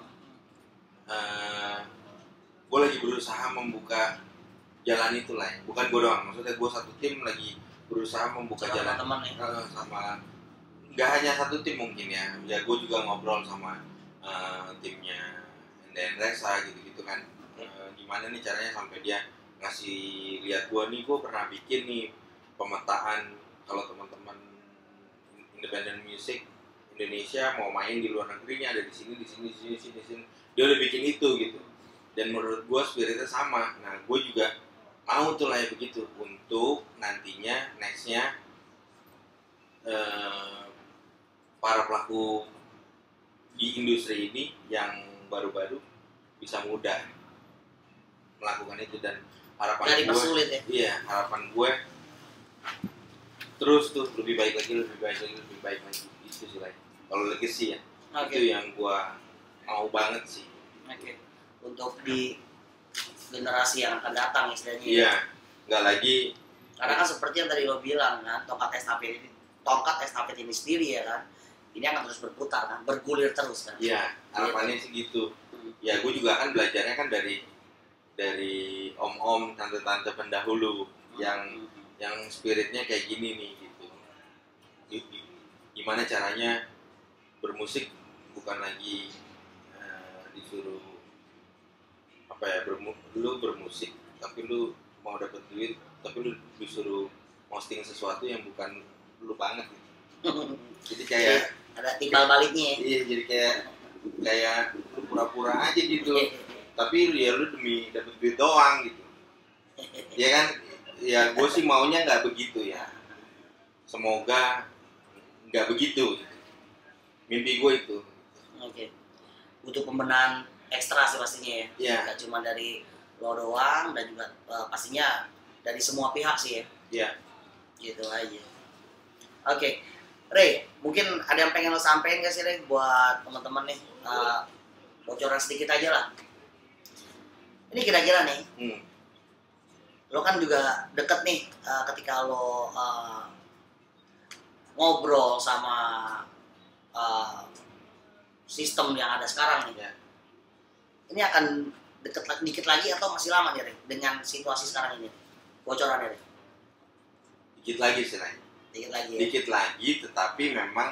Gue lagi berusaha membuka jalan itu lah, bukan gue doang, maksudnya gue satu tim lagi berusaha membuka jalan teman-teman ya. Sama nggak hanya satu tim mungkin ya, gue juga ngobrol sama timnya dan Resa gitu kan, gimana nih caranya sampai dia ngasih lihat gue nih, gue pernah bikin nih pemetaan kalau teman-teman independent music Indonesia mau main di luar negerinya ada di sini. Dia udah bikin itu gitu, dan menurut gue spiritnya sama. Nah gue juga mau tuh lah ya begitu untuk nantinya nextnya para pelaku di industri ini yang baru-baru bisa mudah melakukan itu. Dan harapan gue, iya harapan gue terus tuh lebih baik lagi itu sih lah. Kalau legacy ya, itu yang gue mau banget sih. Untuk di generasi yang akan datang istilahnya. Iya, nggak lagi. Karena kan seperti yang tadi lo bilang kan, tongkat estafet ini sendiri ya kan, ini akan terus berputar kan, bergulir terus kan. Iya, harapannya sih gitu. Ya gue juga kan belajarnya kan dari om-om, tante-tante pendahulu yang spiritnya kayak gini nih gitu. Gimana caranya bermusik bukan lagi disuruh apa ya, lu bermusik tapi lu mau dapat duit, tapi lu disuruh posting sesuatu yang bukan lu banget gitu. Jadi kayak ada timbal baliknya. Iya, jadi kayak lu pura-pura aja gitu. Tapi ya lu demi dapat duit doang gitu. Ya kan? Ya gue sih maunya nggak begitu ya. Semoga nggak begitu. Mimpi gue itu. Oke. Butuh pembenahan ekstra sih pastinya ya. Iya. Nggak cuma dari lo doang dan juga pastinya dari semua pihak sih ya. Iya. Gitu aja. Oke. Ray, mungkin ada yang pengen lo sampein gak sih Ray buat teman-teman nih? Bocoran sedikit aja lah. Ini kira-kira nih, lo kan juga deket nih ketika lo ngobrol sama sistem yang ada sekarang nih. Ya. Ini akan dikit lagi atau masih lama nih Ray, dengan situasi sekarang ini? Bocorannya Ray? Dikit lagi sih, Ray. Dikit lagi ya? Dikit lagi, tetapi memang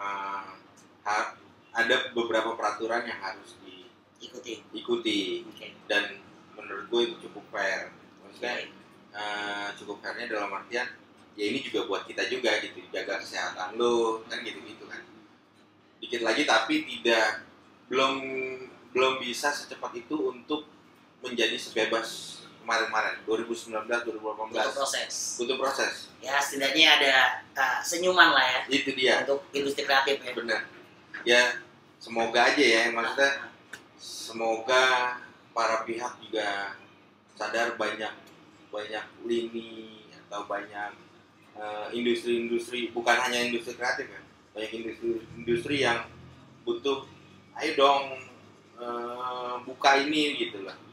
ada beberapa peraturan yang harus diikuti. Oke. Dan menurut gue itu cukup fair. Maksudnya cukup fairnya dalam artian ya ini juga buat kita juga gitu, jaga kesehatan lo kan gitu kan. Dikit lagi tapi belum bisa secepat itu untuk menjadi sebebas kemarin 2019 2018. Butuh proses. Ya setidaknya ada senyuman lah ya. Itu dia. Untuk industri kreatif ya. Benar. Ya semoga aja ya, maksudnya semoga para pihak juga sadar banyak lini atau banyak industri bukan hanya industri kreatif ya, banyak industri yang butuh ayo dong buka ini gitu lah.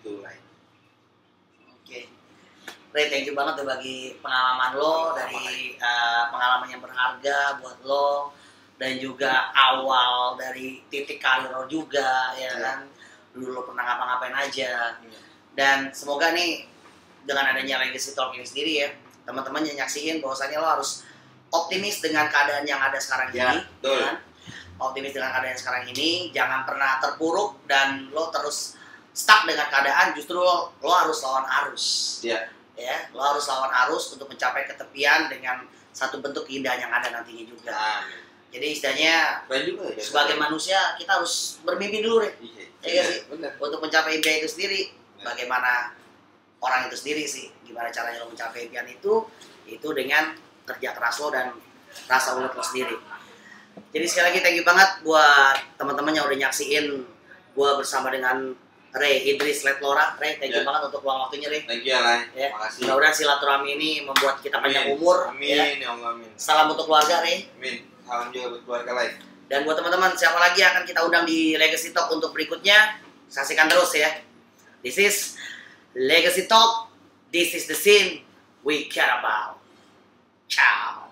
Oke. Ray, thank you banget udah bagi pengalaman lo, dari pengalaman yang berharga buat lo, dan juga awal dari titik karir lo juga ya kan. Dulu lo pernah ngapa-ngapain aja. Dan semoga nih dengan adanya Legacy Talk ini sendiri ya, teman-teman yang nyaksiin bahwasannya lo harus optimis dengan keadaan yang ada sekarang ini, betul. kan? Optimis dengan keadaan sekarang ini, jangan pernah terpuruk dan lo terus stuck dengan keadaan, justru lo harus lawan arus. Iya. Ya, lo harus lawan arus untuk mencapai ketepian dengan satu bentuk keindahan yang ada nantinya juga. Jadi istilahnya juga, ya, sebagai manusia kita harus bermimpi dulu deh. Iya sih. Benar. Untuk mencapai impian itu sendiri, bagaimana orang itu sendiri sih, gimana caranya lo mencapai impian itu dengan kerja keras lo dan rasa ulet lo sendiri. Jadi sekali lagi thank you banget buat teman-teman yang udah nyaksiin gue bersama dengan Ray Idris Letlora. Ray, thank you banget untuk luang waktunya, Ray. Thank you ya, Ray. Ya. Makasih. Mudah-mudahan silaturahmi ini membuat kita panjang umur. Amin, ya Allah, amin. Salam untuk keluarga, Ray. Amin. Salam juga buat keluarga lain. Dan buat teman-teman, siapa lagi yang akan kita undang di Legacy Talk untuk berikutnya, saksikan terus ya. This is Legacy Talk. This is the scene we care about. Ciao.